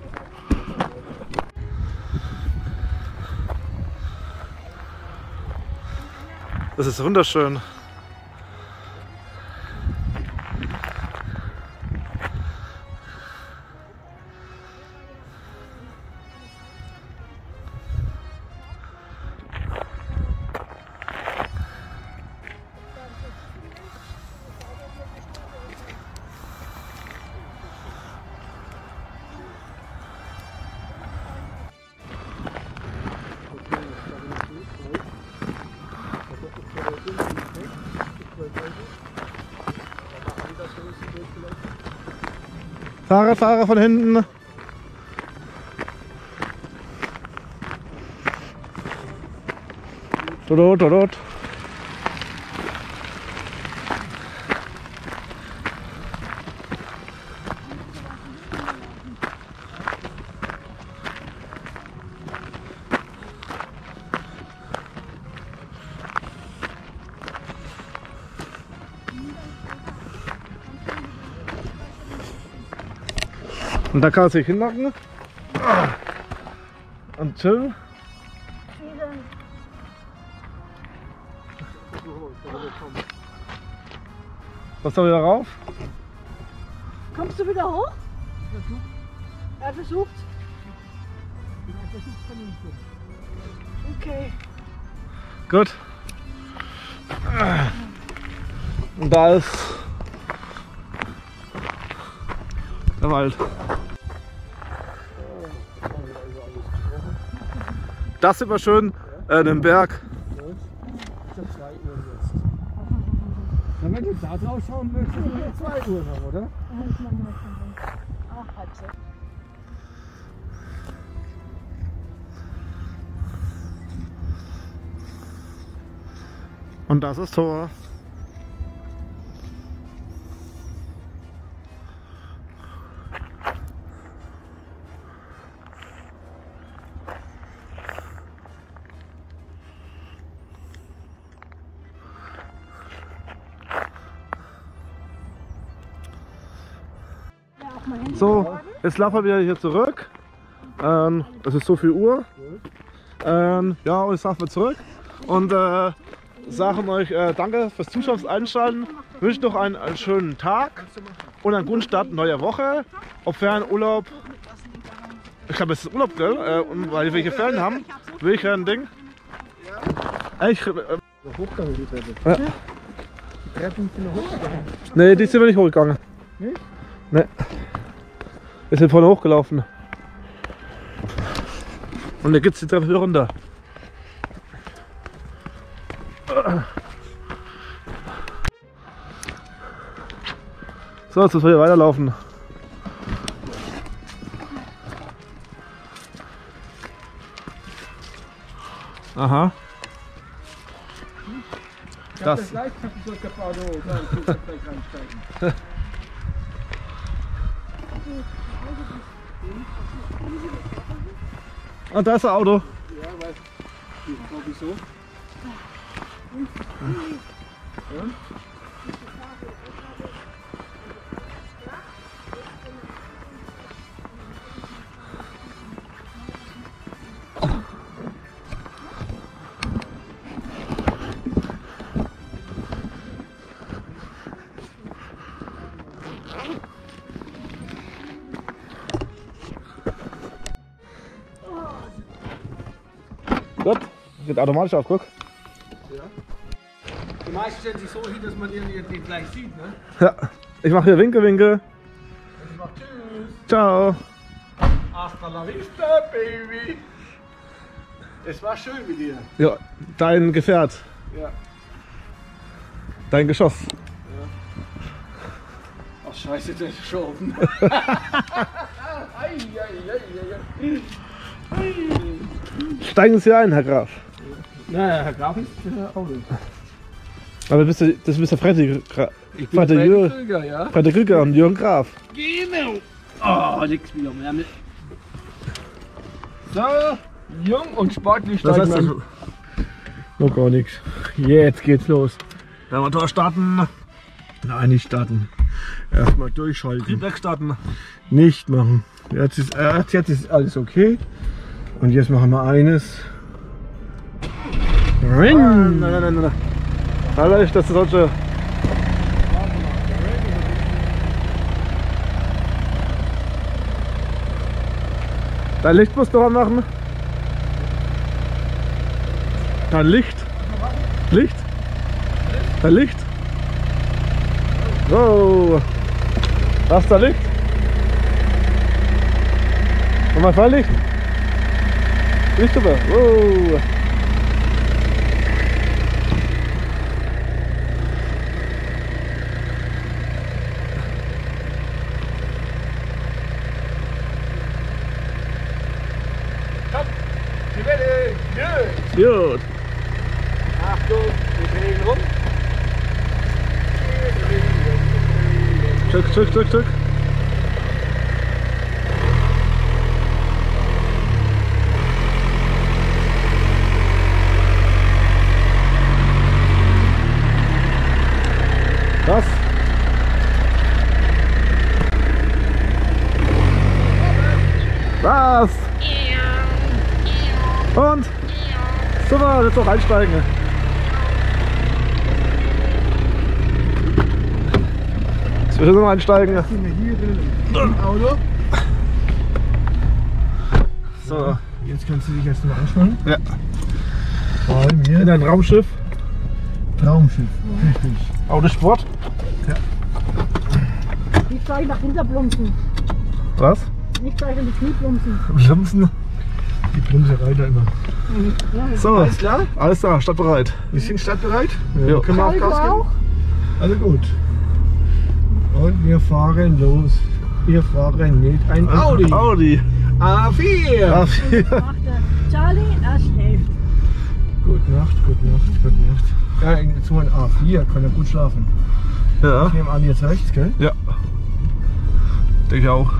Das ist wunderschön. Fahrer, Fahrer von hinten. Dort, dort, dort. Und da kann man sich hinnacken und chillen. Was soll wieder rauf? Kommst du wieder hoch? Er versucht. Okay. Gut. Und da ist der Wald. Das sieht man schön, äh, den Berg. Na, wenn du da drauf schauen willst, dann ist es zwei Uhr noch, oder? Und das ist Tor. So, jetzt laufen wir wieder hier zurück. Ähm, es ist so viel Uhr. Ähm, ja, und jetzt laufen wir zurück und äh, sagen euch äh, danke fürs Zuschauen, einschalten. Wünsche noch einen, einen schönen Tag und einen guten Start neuer Woche. Ob Fernurlaub, ich glaube es ist Urlaub, gell? Äh, und weil wir welche Ferien haben, will ich ein Ding. Äh, ich, äh, Hochgegangen, die Treppe. Ja. Die Treppen sind noch hochgegangen. Nee, die sind wir nicht hochgegangen. Nicht? Nee. Wir sind vorne hochgelaufen. Und da geht es die Treppe wieder runter. So, jetzt müssen wir hier weiterlaufen. Aha. Ich hab Das. das leicht zurückgefahren, oh, da kannst du gleich reinsteigen. Und da ist das Auto. Ja, weiß ich. Wieso? Ja? Gut, geht automatisch auf, guck. Ja. Die meisten stellen sich so hin, dass man ihn nicht gleich sieht, ne? Ja, ich mache hier Winke, Winke. Und ich mach tschüss. Ciao. Hasta la vista, baby. Es war schön mit dir. Ja, dein Gefährt, Ja. dein Geschoss. Ach scheiße, der ist schon offen. Steigen Sie ein, Herr Graf. Naja, Herr Graf ist äh, Auto. Aber bist du, das bist der Freddy, Gra Ich bin Freddy Freddy Jür- Krüger, ja. Freddy Krüger und Jürgen Graf. Genau. Oh, nix wieder mehr mit. So, jung und sportlich Was steigen heißt das? wir. Noch gar nichts. Jetzt geht's los. Wenn wir Tor starten, Nein, nicht starten. Erstmal durchschalten. Triebwerk starten. Nicht machen. Jetzt ist, äh, jetzt ist alles okay. Und jetzt machen wir eines. Nein, nein, nein, nein. Alter, ich, das ist solche. Dein Licht musst du anmachen. Dein Licht. Licht. Dein Licht. So. Das ist dein Licht. Und mein Falllicht. Licht super. Wow. Die Welle. Gut. Gut. Achtung, wir drehen rum. Stück, Stück, Stück, Stück. Das. Was? Und? Super, jetzt noch einsteigen. Wir müssen noch einsteigen. Sind wir hier drin im Auto? So. Jetzt kannst du dich jetzt mal anschauen. Ja. Vor hier. In ein Raumschiff. Traumschiff. Richtig. Autosport. Nicht gleich nach hinter plumpsen. Was? Nicht gleich in die Knie plumpsen. Plumpsen. Die Plumserei da immer. So. Alles klar? Alles klar, startbereit. Wir sind startbereit? Ja. Können wir auf Kalt Gas geben? auch? Also gut. Und wir fahren los. Wir fahren mit ein Audi. Audi. A vier. A vier. Macht der Charlie, er schläft. Gute Nacht, gute Nacht, gute Nacht. Ja, in so ein A vier kann er gut schlafen. Ja. Ich nehme an, jetzt rechts, gell? Ja. Denke ich auch.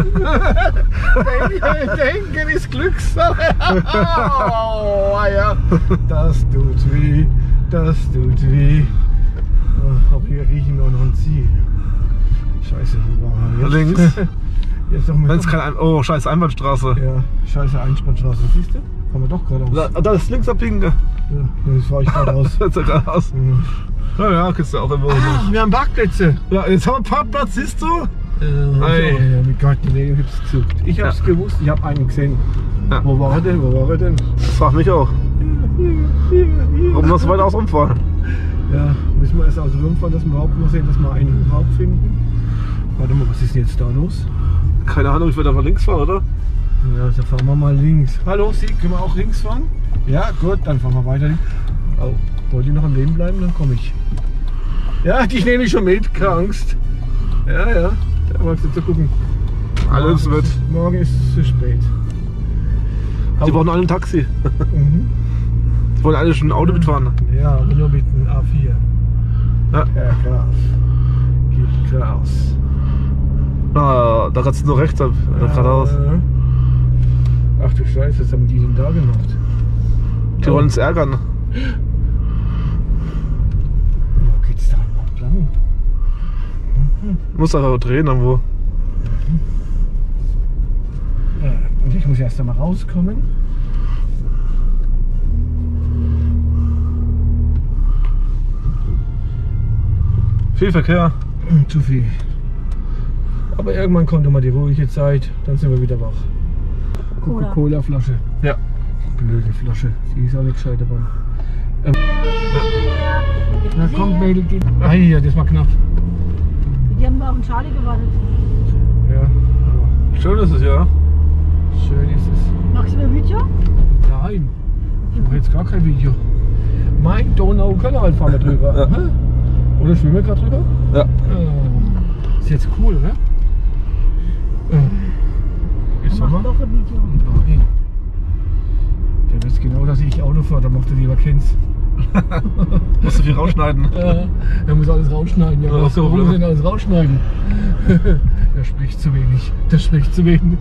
Denken, denken ist Glückssache. Oh, ja. Das tut weh, das tut weh. Aber wir riechen noch ein Ziel. Scheiße, wo waren wir jetzt? Links. Jetzt noch Wenn es kein Ein Oh, scheiß Einbahnstraße. Ja, scheiße Einspannstraße, siehst du? Kann man doch geradeaus. Da, da ist links abbiegen. Ja, das fahre ich geradeaus. Jetzt geradeaus. Mhm. Ja, ja, kriegst du auch immer. Ah, wir haben Parkplätze. Ja, jetzt haben wir einen Parkplatz, siehst du? Äh, Ei. so, ja, mit Gott, ich hab's gesucht. Ich hab's Ja. gewusst, ich hab einen gesehen. Ja. Wo war er denn? Wo war er denn? Das fragt mich auch. Warum noch so weit aus rumfahren? Ja, müssen wir erst aus dem rumfahren, dass wir überhaupt mal sehen, dass wir einen überhaupt finden. Warte mal, was ist denn jetzt da los? Keine Ahnung, ich werde einfach links fahren, oder? Ja, dann fahren wir mal links. Hallo, Sie, können wir auch links fahren? Ja, gut, dann fahren wir weiter links. Oh, wollt ihr noch am Leben bleiben? Dann komme ich. Ja, dich nehme ich schon mit, keine Angst. Ja, ja, da magst du zu gucken. Alles Morgen wird. ist es- Morgen ist es zu spät. Die brauchen alle ein Taxi. Mhm. Die wollen alle schon ein Auto mitfahren. Ja, aber nur mit einem A vier. Ja. Ja, Graf. Gibt Gras. Ah, da kannst du nur rechts ab, ja, geradeaus. Ach du Scheiße, was haben die denn da gemacht? Die wollen uns ärgern. Wo geht's da überhaupt lang? Muss aber drehen irgendwo. Ja, und ich muss erst einmal rauskommen. Viel Verkehr. Zu viel. Aber irgendwann kommt immer die ruhige Zeit, dann sind wir wieder wach. Coca-Cola-Flasche. Ja. Blöde Flasche, die ist auch nicht gescheit dabei. Ähm. Na komm, Mädel, geh. Ah, ja, das war knapp. Die haben auf den Charlie gewartet. Ja, aber Schön ist es, ja. schön ist es. Machst du ein Video? Nein, ich mache jetzt gar kein Video. Mein Donau-Kanal fahren wir drüber. Ja. Hä? Oder schwimmen wir gerade drüber? Ja. Ah, ist jetzt cool, oder? Ah. Ist Mach Sommer? doch ein Video. Nein. Der weiß genau, dass ich Auto fahre, der macht er lieber kennst. Musst du viel rausschneiden. Ja, er muss alles rausschneiden. Ja, Ja, was so, warum ja. muss er denn alles rausschneiden? Der spricht zu wenig. Der spricht zu wenig.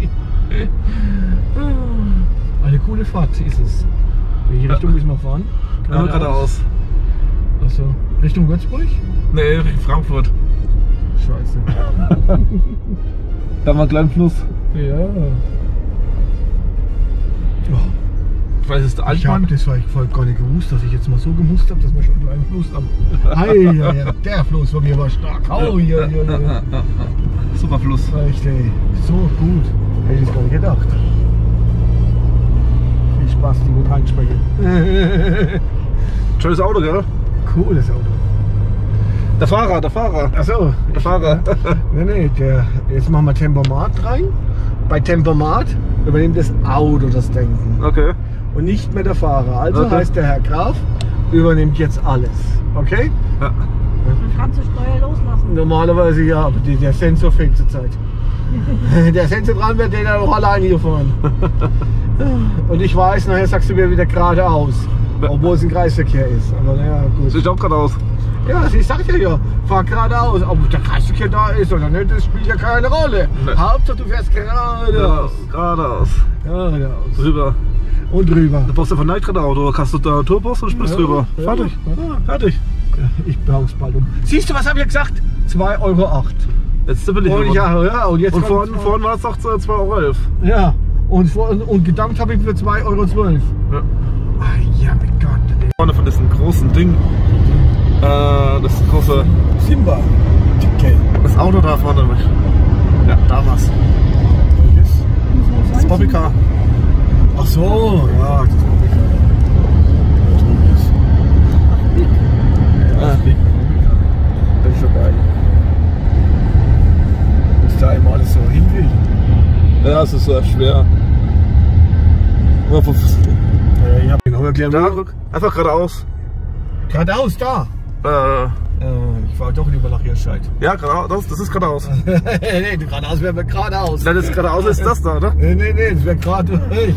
Eine coole Fahrt ist es. Welche Richtung müssen wir fahren? Immer geradeaus. Achso. Richtung Würzburg? Nee, Richtung Frankfurt. Scheiße. Da war ein kleiner Fluss. Ja. Ich weiß, es ist der Ich hab, Altmann. das war ich voll gar nicht gewusst, dass ich jetzt mal so gemusst habe, dass wir schon einen kleinen Fluss haben. Ei, ja, ja, der Fluss von mir war stark. Oh, ja, ja, ja. Super Fluss. Echt, ey. So gut. Hätte ich gar nicht gedacht. Viel Spaß, die gut reinspringen. Schönes Auto, gell? Cooles Auto. Der Fahrer, der Fahrer. Achso. Der Fahrer. Nee, nee, der, jetzt machen wir Tempomat rein. Bei Tempomat übernimmt das Auto das Denken Okay. und nicht mehr der Fahrer. Also Okay. heißt der Herr Graf übernimmt jetzt alles. Okay? Ja. Dann kannst du Steuer loslassen. Normalerweise ja, aber die, der Sensor fehlt zurzeit. Der Sensor dran wird den dann auch alleine hier fahren. Und ich weiß, nachher sagst du mir wieder geradeaus. Obwohl es ein Kreisverkehr ist. Aber naja, gut. Sieht auch geradeaus. Ja, ich sag ja ja, fahr geradeaus. Ob der Kreisverkehr da ist oder nicht, das spielt ja keine Rolle. Nee. Hauptsache du fährst Ja, geradeaus. geradeaus. Geradeaus. Drüber. Und drüber. Du brauchst ja von Night Auto. Kannst du da Turbos und sprichst Ja, drüber. ja, Fertig. ja. Fertig. Ja, ich brauch's bald um. Siehst du, was habe ich gesagt? zwei Euro acht. Jetzt ist der billig Und, geworden. ja, ja, und jetzt Und kommt- vorhin, vorhin war es doch zwei Euro elf. Ja, und, vor, und gedankt habe ich für zwei Euro zwölf. Ja. Ah, ja, mein Gott. ey. Vorne von diesem großen Ding. Äh, das große. Simba. Dicke. Auto da vorne. Ja, damals. Das Bobbycar. Ach so, ja. Das Ja. Das ist schon geil. Dass da immer alles so hin will. Ja, es ist so schwer. Ja, ich hab genau erklärt. Da, guck, einfach geradeaus. Geradeaus, da. Äh, Äh, ich war doch lieber nach Hirscheid. ja, geradeaus, das ist geradeaus. Nee, geradeaus wäre geradeaus. Nein, das geradeaus ist das da, oder? Nee, nee, nee, das wäre gerade durch.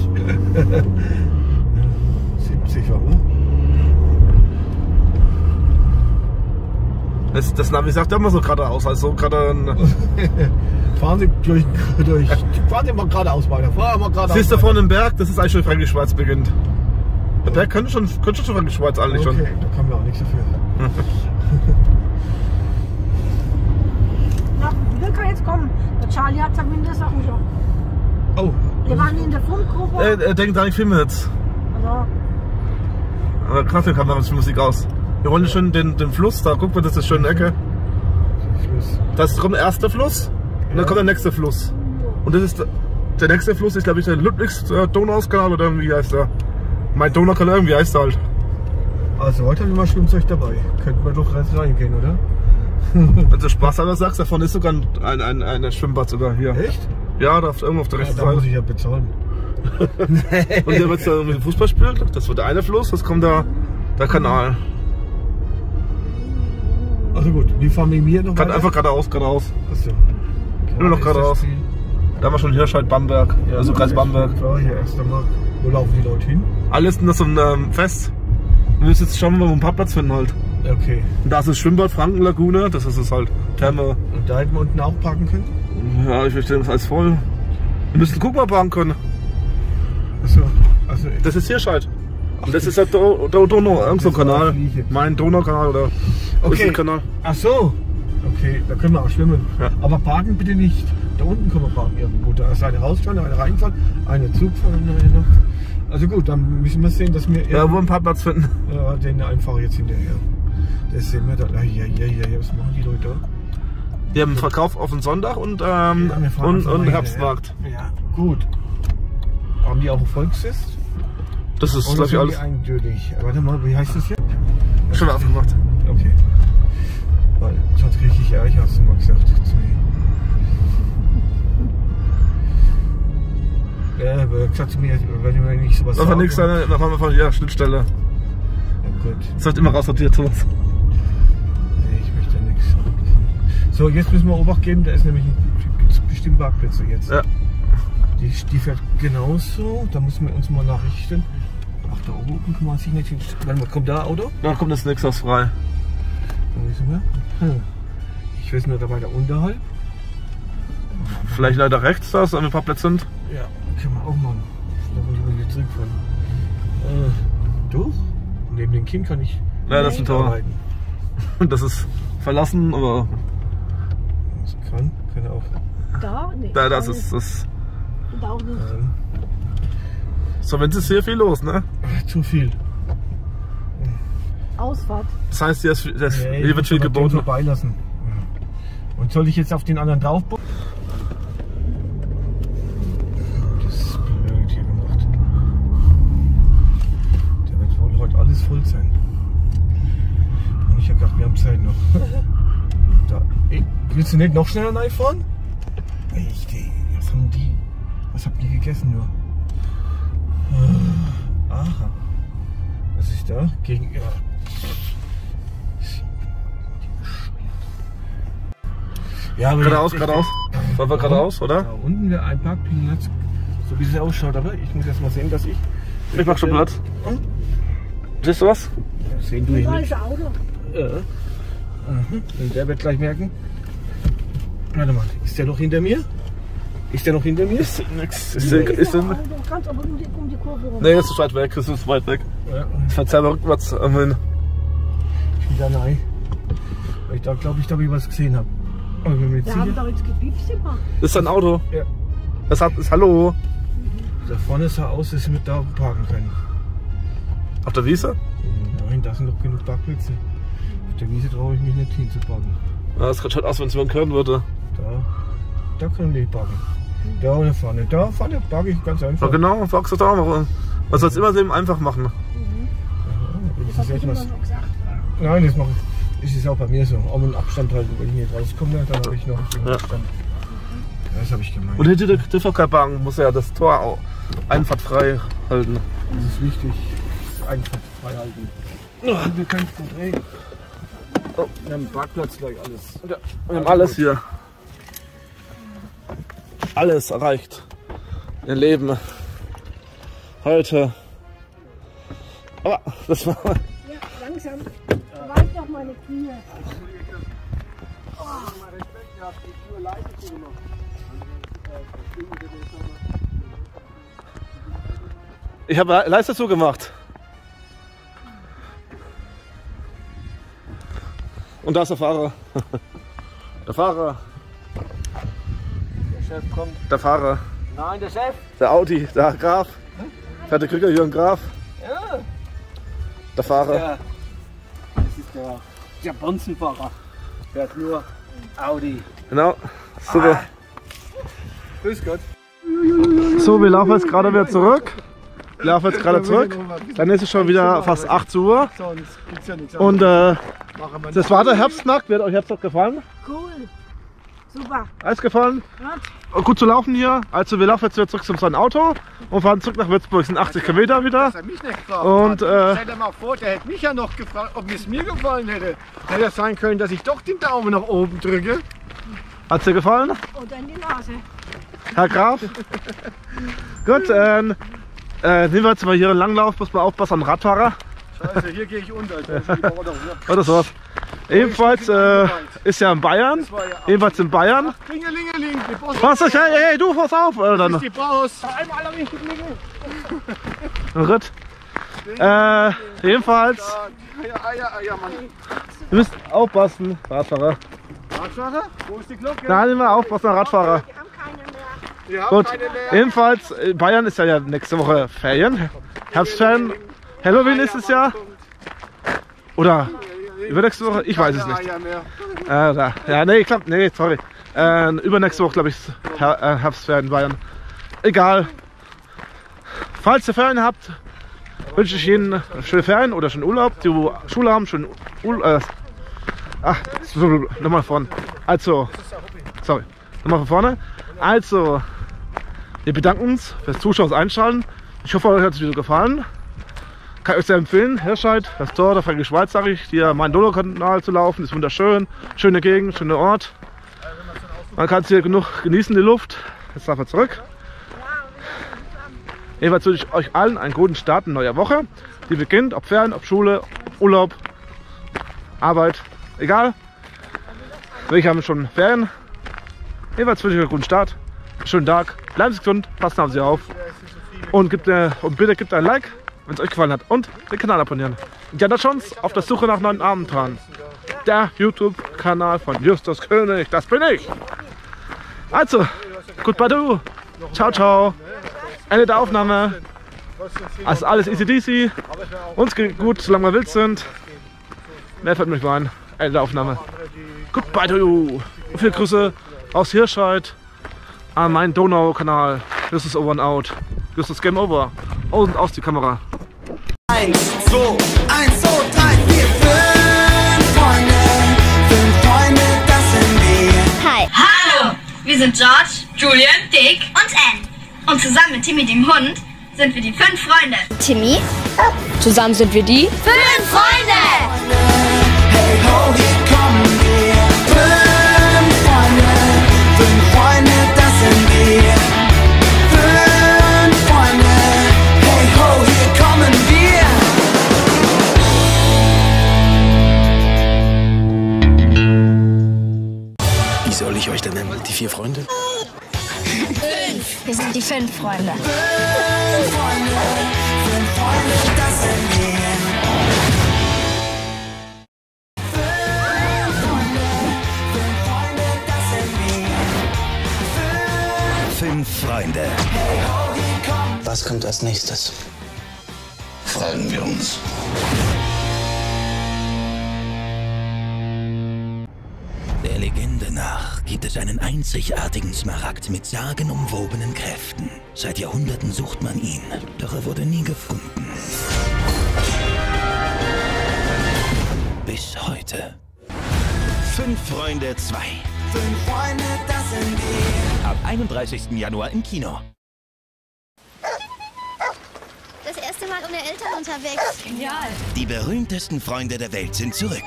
siebzig, oder? Das, das Navi sagt ja immer so geradeaus, also gerade. Fahren Sie durch, durch. Fahren Sie mal geradeaus weiter. Fahren wir mal geradeaus. Siehst du vorne im Berg, das ist eigentlich schon Frankreich-Schweiz beginnt. Der Berg könnte schon, könnte schon Frankreich-Schweiz eigentlich Okay, schon. da kann man auch nichts dafür. Na, wir können jetzt kommen. Der Charlie hat zumindest Sachen schon. Oh. Wir waren in der Funkgruppe. Er, er denkt, ich filme jetzt. Also, Aber Kaffee kam damals die Musik aus. Wir wollen schon den, den Fluss, da guck mal, das ist eine schöne Ecke. Das kommt der erste Fluss und dann kommt der nächste Fluss. Und das ist der nächste Fluss ist glaube ich der Ludwigs-Donau-Kanal oder irgendwie heißt der. Mein Donaukanal irgendwie heißt er halt. Also heute haben wir mal Schwimmzeug dabei. Könnten wir doch reingehen, oder? Wenn du Spaß aber sagst, davon ist sogar ein, ein, ein Schwimmbad sogar hier. Echt? Ja, da auf, irgendwo auf der Ja, rechten da muss Seite. ich ja bezahlen. Und hier wird da mit dem Fußball spielt. Das wird der eine Fluss, das kommt da der Kanal. Also gut, wie fahren wir hier noch Kann weiter? einfach geradeaus, geradeaus. Achso. Nur noch geradeaus. Da haben wir schon Hirscheid, Bamberg, also Kreis Bamberg. Ja, hier erst einmal. Wo laufen die Leute hin? Alles in so ein ähm, Fest. Wir müssen jetzt schauen, wo wir einen Parkplatz finden halt. Okay. Und da ist das Schwimmbad Frankenlagune, das ist es halt Therme. Und da hätten wir unten auch parken können? Ja, ich verstehe das alles voll. Wir müssen gucken, ob wir parken können. Achso. Also, Das ist Hirscheid. Und das ist halt der Do Donau, irgend so ein Kanal. Mein Donaukanal oder okay. ist ein Kanal. Ach so. Okay, da können wir auch schwimmen. Ja. Aber parken bitte nicht. Da unten können wir parken irgendwo. Da ist eine rausfahren, eine reinfahren, eine Zugfahren und eine noch. Also gut, dann müssen wir sehen, dass wir Ja, wo wir einen Parkplatz finden. ja, den einfach jetzt hinterher. Das sehen wir da. Ja, ja, ja, ja, was machen die Leute da? Die haben Verkauf auf den Sonntag und, ähm, Ja, wir fahren und, einfach und mal Herbstmarkt. hinterher. Ja, gut. Haben die auch ein Volksfest? Das ist, Oder glaube ich, sind alles die eindeutig? Warte mal, wie heißt das hier? schon aufgemacht. Okay. Weil sonst kriege ich Ärger, hast du mal gesagt zu mir. Ja, aber gesagt zu mir, wenn du mir nicht sowas Da war nichts, da fahren wir von ja, Schnittstelle. Ja gut. Das wird immer raussortiert sowas. Nee, ich möchte ja nichts sagen. So, jetzt müssen wir Obacht geben, da ist nämlich ein, gibt's bestimmt Parkplätze jetzt. Ja. Die, die fährt genauso, da müssen wir uns mal nachrichten. Ach, da oben kann man sich nicht hin. Warte mal, kommt da ein Auto? Dann kommt das nächste aus frei. Da müssen wir. Hm. Ich weiß nur, da weiter unterhalb. Vielleicht leider rechts, da, dass ein paar Plätze sind. Ja, können wir auch machen. Da muss ich mal wieder zurückfahren. Äh, durch? Neben dem Kind kann ich. Ja, das ist ein Tor. arbeiten. Das ist verlassen, aber Das kann, kann auch. da? Nee. da, das ist das. Da auch nicht. Ähm, So, wenn es ist hier viel los, ne? zu viel. Ausfahrt. Das heißt, hier, ist, hier, ist, Nee, hier wird viel geboten. Vorbeilassen. Und soll ich jetzt auf den anderen drauf? Das ist blöd hier gemacht. Der wird wohl heute alles voll sein. Und ich habe gedacht, wir haben Zeit noch. Da. Ey, willst du nicht noch schneller reinfahren? Richtig. Was haben die? Was habt ihr gegessen nur? Aha. Was ist da? Gegen. Ja. Ja, aber Geradeaus, jetzt- geradeaus. Fahren wir geradeaus, oder? Da unten wäre ein Parkplatz, so wie es ausschaut, aber ich muss erst mal sehen, dass ich. Ich mach schon Platz. Siehst du was? Sehen du Da ihn ist nicht. ein Auto. Ja. Mhm. Und der wird gleich merken. Warte mal, ist der noch hinter mir? Ist der noch hinter mir? Ist nix. Ist, Hier ist, ist, ein Auto. Ganz aber um die, um die Kurve rum. nee, ist weit weg. Es ist weit weg. Ja, Ich fahr selber rückwärts. Ähm, ich bin da rein. Weil ich da glaube ich, da ich was gesehen habe. Aber wenn wir jetzt Wir haben sicher. doch jetzt gepiepst immer. Das ist ein Auto. Ja. Das hat, ist Hallo. Da vorne sah aus, dass wir da parken können. Auf der Wiese? Nein, da sind doch genug Parkplätze. Auf der Wiese traue ich mich nicht hin zu parken. Ja, das sieht schon aus, wenn es jemand hören würde. Da, da können die backen. Da oder vorne. Da vorne backe ich ganz einfach. Ja, genau, backst du da auch. Man soll es immer eben einfach machen. Ja, das ist etwas. Nein, das mache ich. Das ist auch bei mir so. Auch einen Abstand halten, wenn ich nicht rauskomme, dann habe ich noch einen Ja. Abstand. Ja, das habe ich gemeint. Und hinter der Differkeitbank muss ja das Tor auch einfahrtfrei halten. Das ist wichtig. Einfach frei halten. Und wir können es gut drehen. Oh. Wir haben Parkplatz gleich alles. Ja, wir haben alles hier. Alles erreicht. Ihr Leben. Heute. Aber das war. Ja, langsam. Weit doch meine Knie. Ich habe Leiste zugemacht. Und da ist der Fahrer. Der Fahrer. Der Chef kommt. Der Fahrer. Nein, der Chef. Der Audi. Der Graf. Fährt der Krüger Jürgen Graf. Ja. Der Fahrer. Ja. Das ist der, der Bonzenfahrer. Der hat nur Audi. Genau. Super. Ah. Grüß Gott. So, wir laufen jetzt gerade wieder zurück. Wir laufen jetzt gerade zurück. Dann ist es schon wieder fast acht Uhr. Sonst gibt's ja nichts Und äh, Machen wir das war der Herbstnacht. Wie hat euch Herbstnacht gefallen? Cool. Super. Alles gefallen? Ja. Gut zu laufen hier. Also wir laufen jetzt wieder zurück zum sein Auto und fahren zurück nach Würzburg. Das sind achtzig Kilometer wieder. dass er mich nicht gefragt Und, hat. äh, Stell dir mal vor, der hätte mich ja noch gefragt, ob es mir gefallen hätte. Hätte ja sein können, dass ich doch den Daumen nach oben drücke. Hat's dir gefallen? Oder in die Nase. Herr Graf? Gut, ähm, äh, nehmen wir jetzt mal hier einen Langlauf. Muss man aufpassen am Radfahrer. Scheiße, hier gehe ich unter. Ich muss die Bauer doch hier. Oh, das war's. Ebenfalls äh, ist ja in Bayern. Das war ja- Ebenfalls in Bayern. Klingelingeling, die Post. Was ist? Hey, hey, du, pass auf! Äh, Das dann. ist die Post. Gut. Äh, jedenfalls, Eier, Eier, Eier, Mann. ihr müsst aufpassen, Radfahrer. Radfahrer? Wo ist die Glocke? Nein, immer aufpassen, Radfahrer. Wir haben keine mehr. Wir haben Gut, keine mehr. jedenfalls, in Bayern ist ja, ja nächste Woche Ferien. Herbstferien. Halloween ist es ja. Oder übernächste Woche? Ich weiß es nicht. Eier mehr. Äh, da. Ja, nee, ich glaub, nee, sorry. Äh, übernächste Woche, glaube ich, ist Her äh, Herbstferien in Bayern. Egal. Falls ihr Ferien habt, wünsche ich Ihnen schöne Ferien oder schönen Urlaub. Die wo Schule haben, schönen Urlaub. Äh, ach, nochmal vorne. Also, sorry, nochmal von vorne. Also, wir bedanken uns fürs Zuschauen und Einschalten. Ich hoffe, euch hat das Video gefallen. Kann ich euch sehr empfehlen. Hirscheid, das Tor der Fränkischen Schweiz, sage ich, hier meinen Donaukanal zu laufen. Ist wunderschön. Schöne Gegend, schöner Ort. Man kann es hier genug genießen, die Luft. Jetzt darf er zurück. Jedenfalls wünsche ich euch allen einen guten Start in neuer Woche. Die beginnt, ob Ferien, ob Schule, Urlaub, Arbeit, egal. Welche haben schon Ferien. Jedenfalls wünsche ich euch einen guten Start. Schönen Tag. Bleiben Sie gesund, passen auf Sie auf. Und, gibt, äh, und bitte gebt ein Like, wenn es euch gefallen hat. Und den Kanal abonnieren. Indiana Jones auf der Suche nach neuen Abenteuern. Der YouTube-Kanal von Justus König. Das bin ich. Also, goodbye du. Ciao, ciao. Ende der Aufnahme. Also alles easy deasy. Uns geht gut, solange wir wild sind. Mehr fällt mir nicht mehr ein. Ende der Aufnahme. Goodbye to you. Und viele Grüße aus Hirscheid an meinen Donau-Kanal. Justus Over and Out. Justus Game Over. Aus und aus die Kamera. Eins, zwei, eins, zwei, drei, vier, fünf Freunde. Fünf Freunde, das sind wir. Hi. Hallo. Wir sind George, Julian, Dick und Anne. Und zusammen mit Timmy dem Hund sind wir die fünf Freunde. Timmy? Zusammen sind wir die Fünf Freunde! Hey ho, hier kommen wir. Fünf Freunde, fünf Freunde, das sind wir. Fünf Freunde, hey ho, hier kommen wir. Wie soll ich euch denn nennen? Die vier Freunde? Fünf. Wir sind die fünf Freunde. Fünf Freunde, fünf Freunde, das sind wir. Fünf Freunde, fünf Freunde, das sind wir. Fünf Freunde. Hey ho, hier kommen. Was kommt als nächstes? Fragen wir uns. Legende nach gibt es einen einzigartigen Smaragd mit sagenumwobenen Kräften. Seit Jahrhunderten sucht man ihn, doch er wurde nie gefunden. Bis heute. Fünf Freunde zwei. Fünf Freunde, das sind wir. Ab einunddreißigsten Januar im Kino. Das erste Mal ohne Eltern unterwegs. Genial. Die berühmtesten Freunde der Welt sind zurück.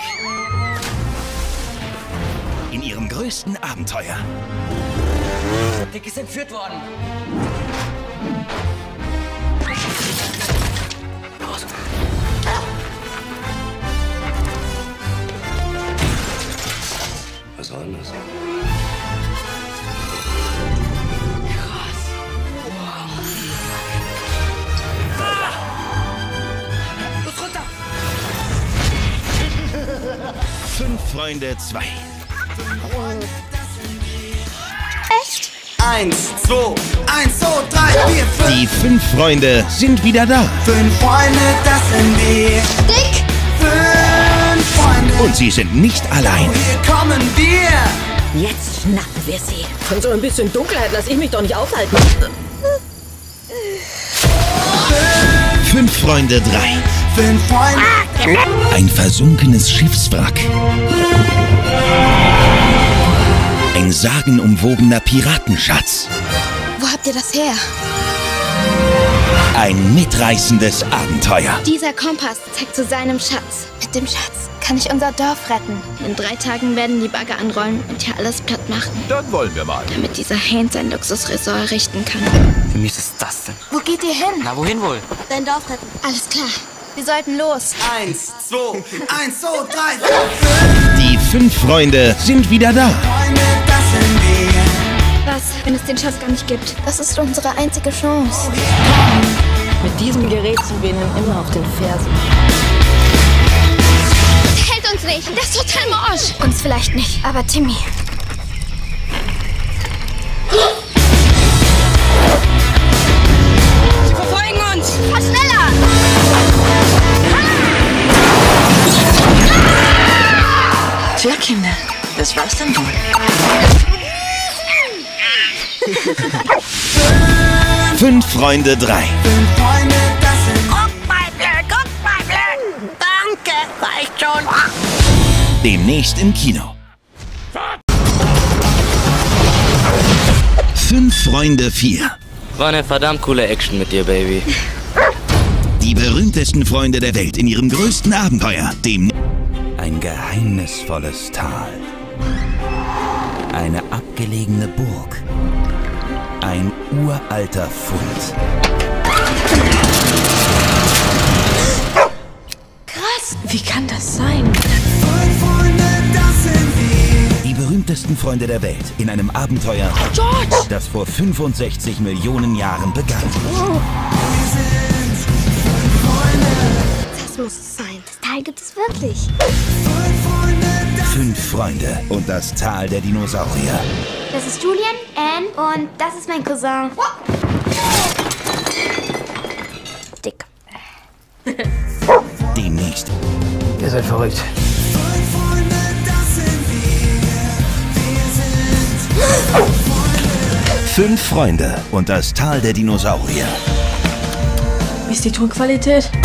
In ihrem größten Abenteuer. Dick ist entführt worden. Los. Was soll denn das? Krass. Wow. Los runter! Fünf Freunde zwei. Echt? Eins, zwei, eins, zwei, drei, vier, fünf. Die fünf Freunde sind wieder da. Fünf Freunde, das sind wir. Dick! Fünf Freunde. Und sie sind nicht allein. Hier kommen wir. Jetzt schnappen wir sie. Von so ein bisschen Dunkelheit lasse ich mich doch nicht aufhalten. Fünf Freunde drei. Fünf Freunde. Ein versunkenes Schiffswrack. Ein sagenumwobener Piratenschatz. Wo habt ihr das her? Ein mitreißendes Abenteuer. Dieser Kompass zeigt zu seinem Schatz. Mit dem Schatz kann ich unser Dorf retten. In drei Tagen werden die Bagger anrollen und hier alles platt machen. Dann wollen wir mal. Damit dieser Haynes sein Luxusresort errichten kann. Wie mies ist das denn? Wo geht ihr hin? Na, wohin wohl? Dein Dorf retten. Alles klar. Wir sollten los. Eins, zwei, eins, zwei, drei, vier, fünf. Die fünf Freunde sind wieder da. Freunde, das sind wir. Was, wenn es den Schatz gar nicht gibt? Das ist unsere einzige Chance. Mit diesem Gerät sind wir ihnen immer auf den Fersen. Hält uns nicht. Das ist total morsch. Uns vielleicht nicht, aber Timmy. Sie verfolgen uns. Fahr schneller! Tja, Kinder, das war's dann wohl. Fünf Freunde drei. Fünf Freunde, das sind wir. Guck mal, blöd, guck mal, blöd. Danke, reicht schon. Demnächst im Kino. Fünf Freunde vier. War eine verdammt coole Action mit dir, Baby. Die berühmtesten Freunde der Welt in ihrem größten Abenteuer, dem... Ein geheimnisvolles Tal. Eine abgelegene Burg. Ein uralter Fund. Krass, wie kann das sein? Fünf Freunde, das sind wir. Die berühmtesten Freunde der Welt in einem Abenteuer, George! das vor fünfundsechzig Millionen Jahren begann. Wow. Wir sind fünf Freunde. Das muss es sein. Das Teil gibt es wirklich. Fünf Freunde, das Fünf Freunde und das Tal der Dinosaurier. Das ist Julian, Anne und das ist mein Cousin. Dick. Demnächst. Ihr seid verrückt. Fünf Freunde, das sind wir. Wir sind fünf Freunde. Fünf Freunde und das Tal der Dinosaurier. Wie ist die Tonqualität?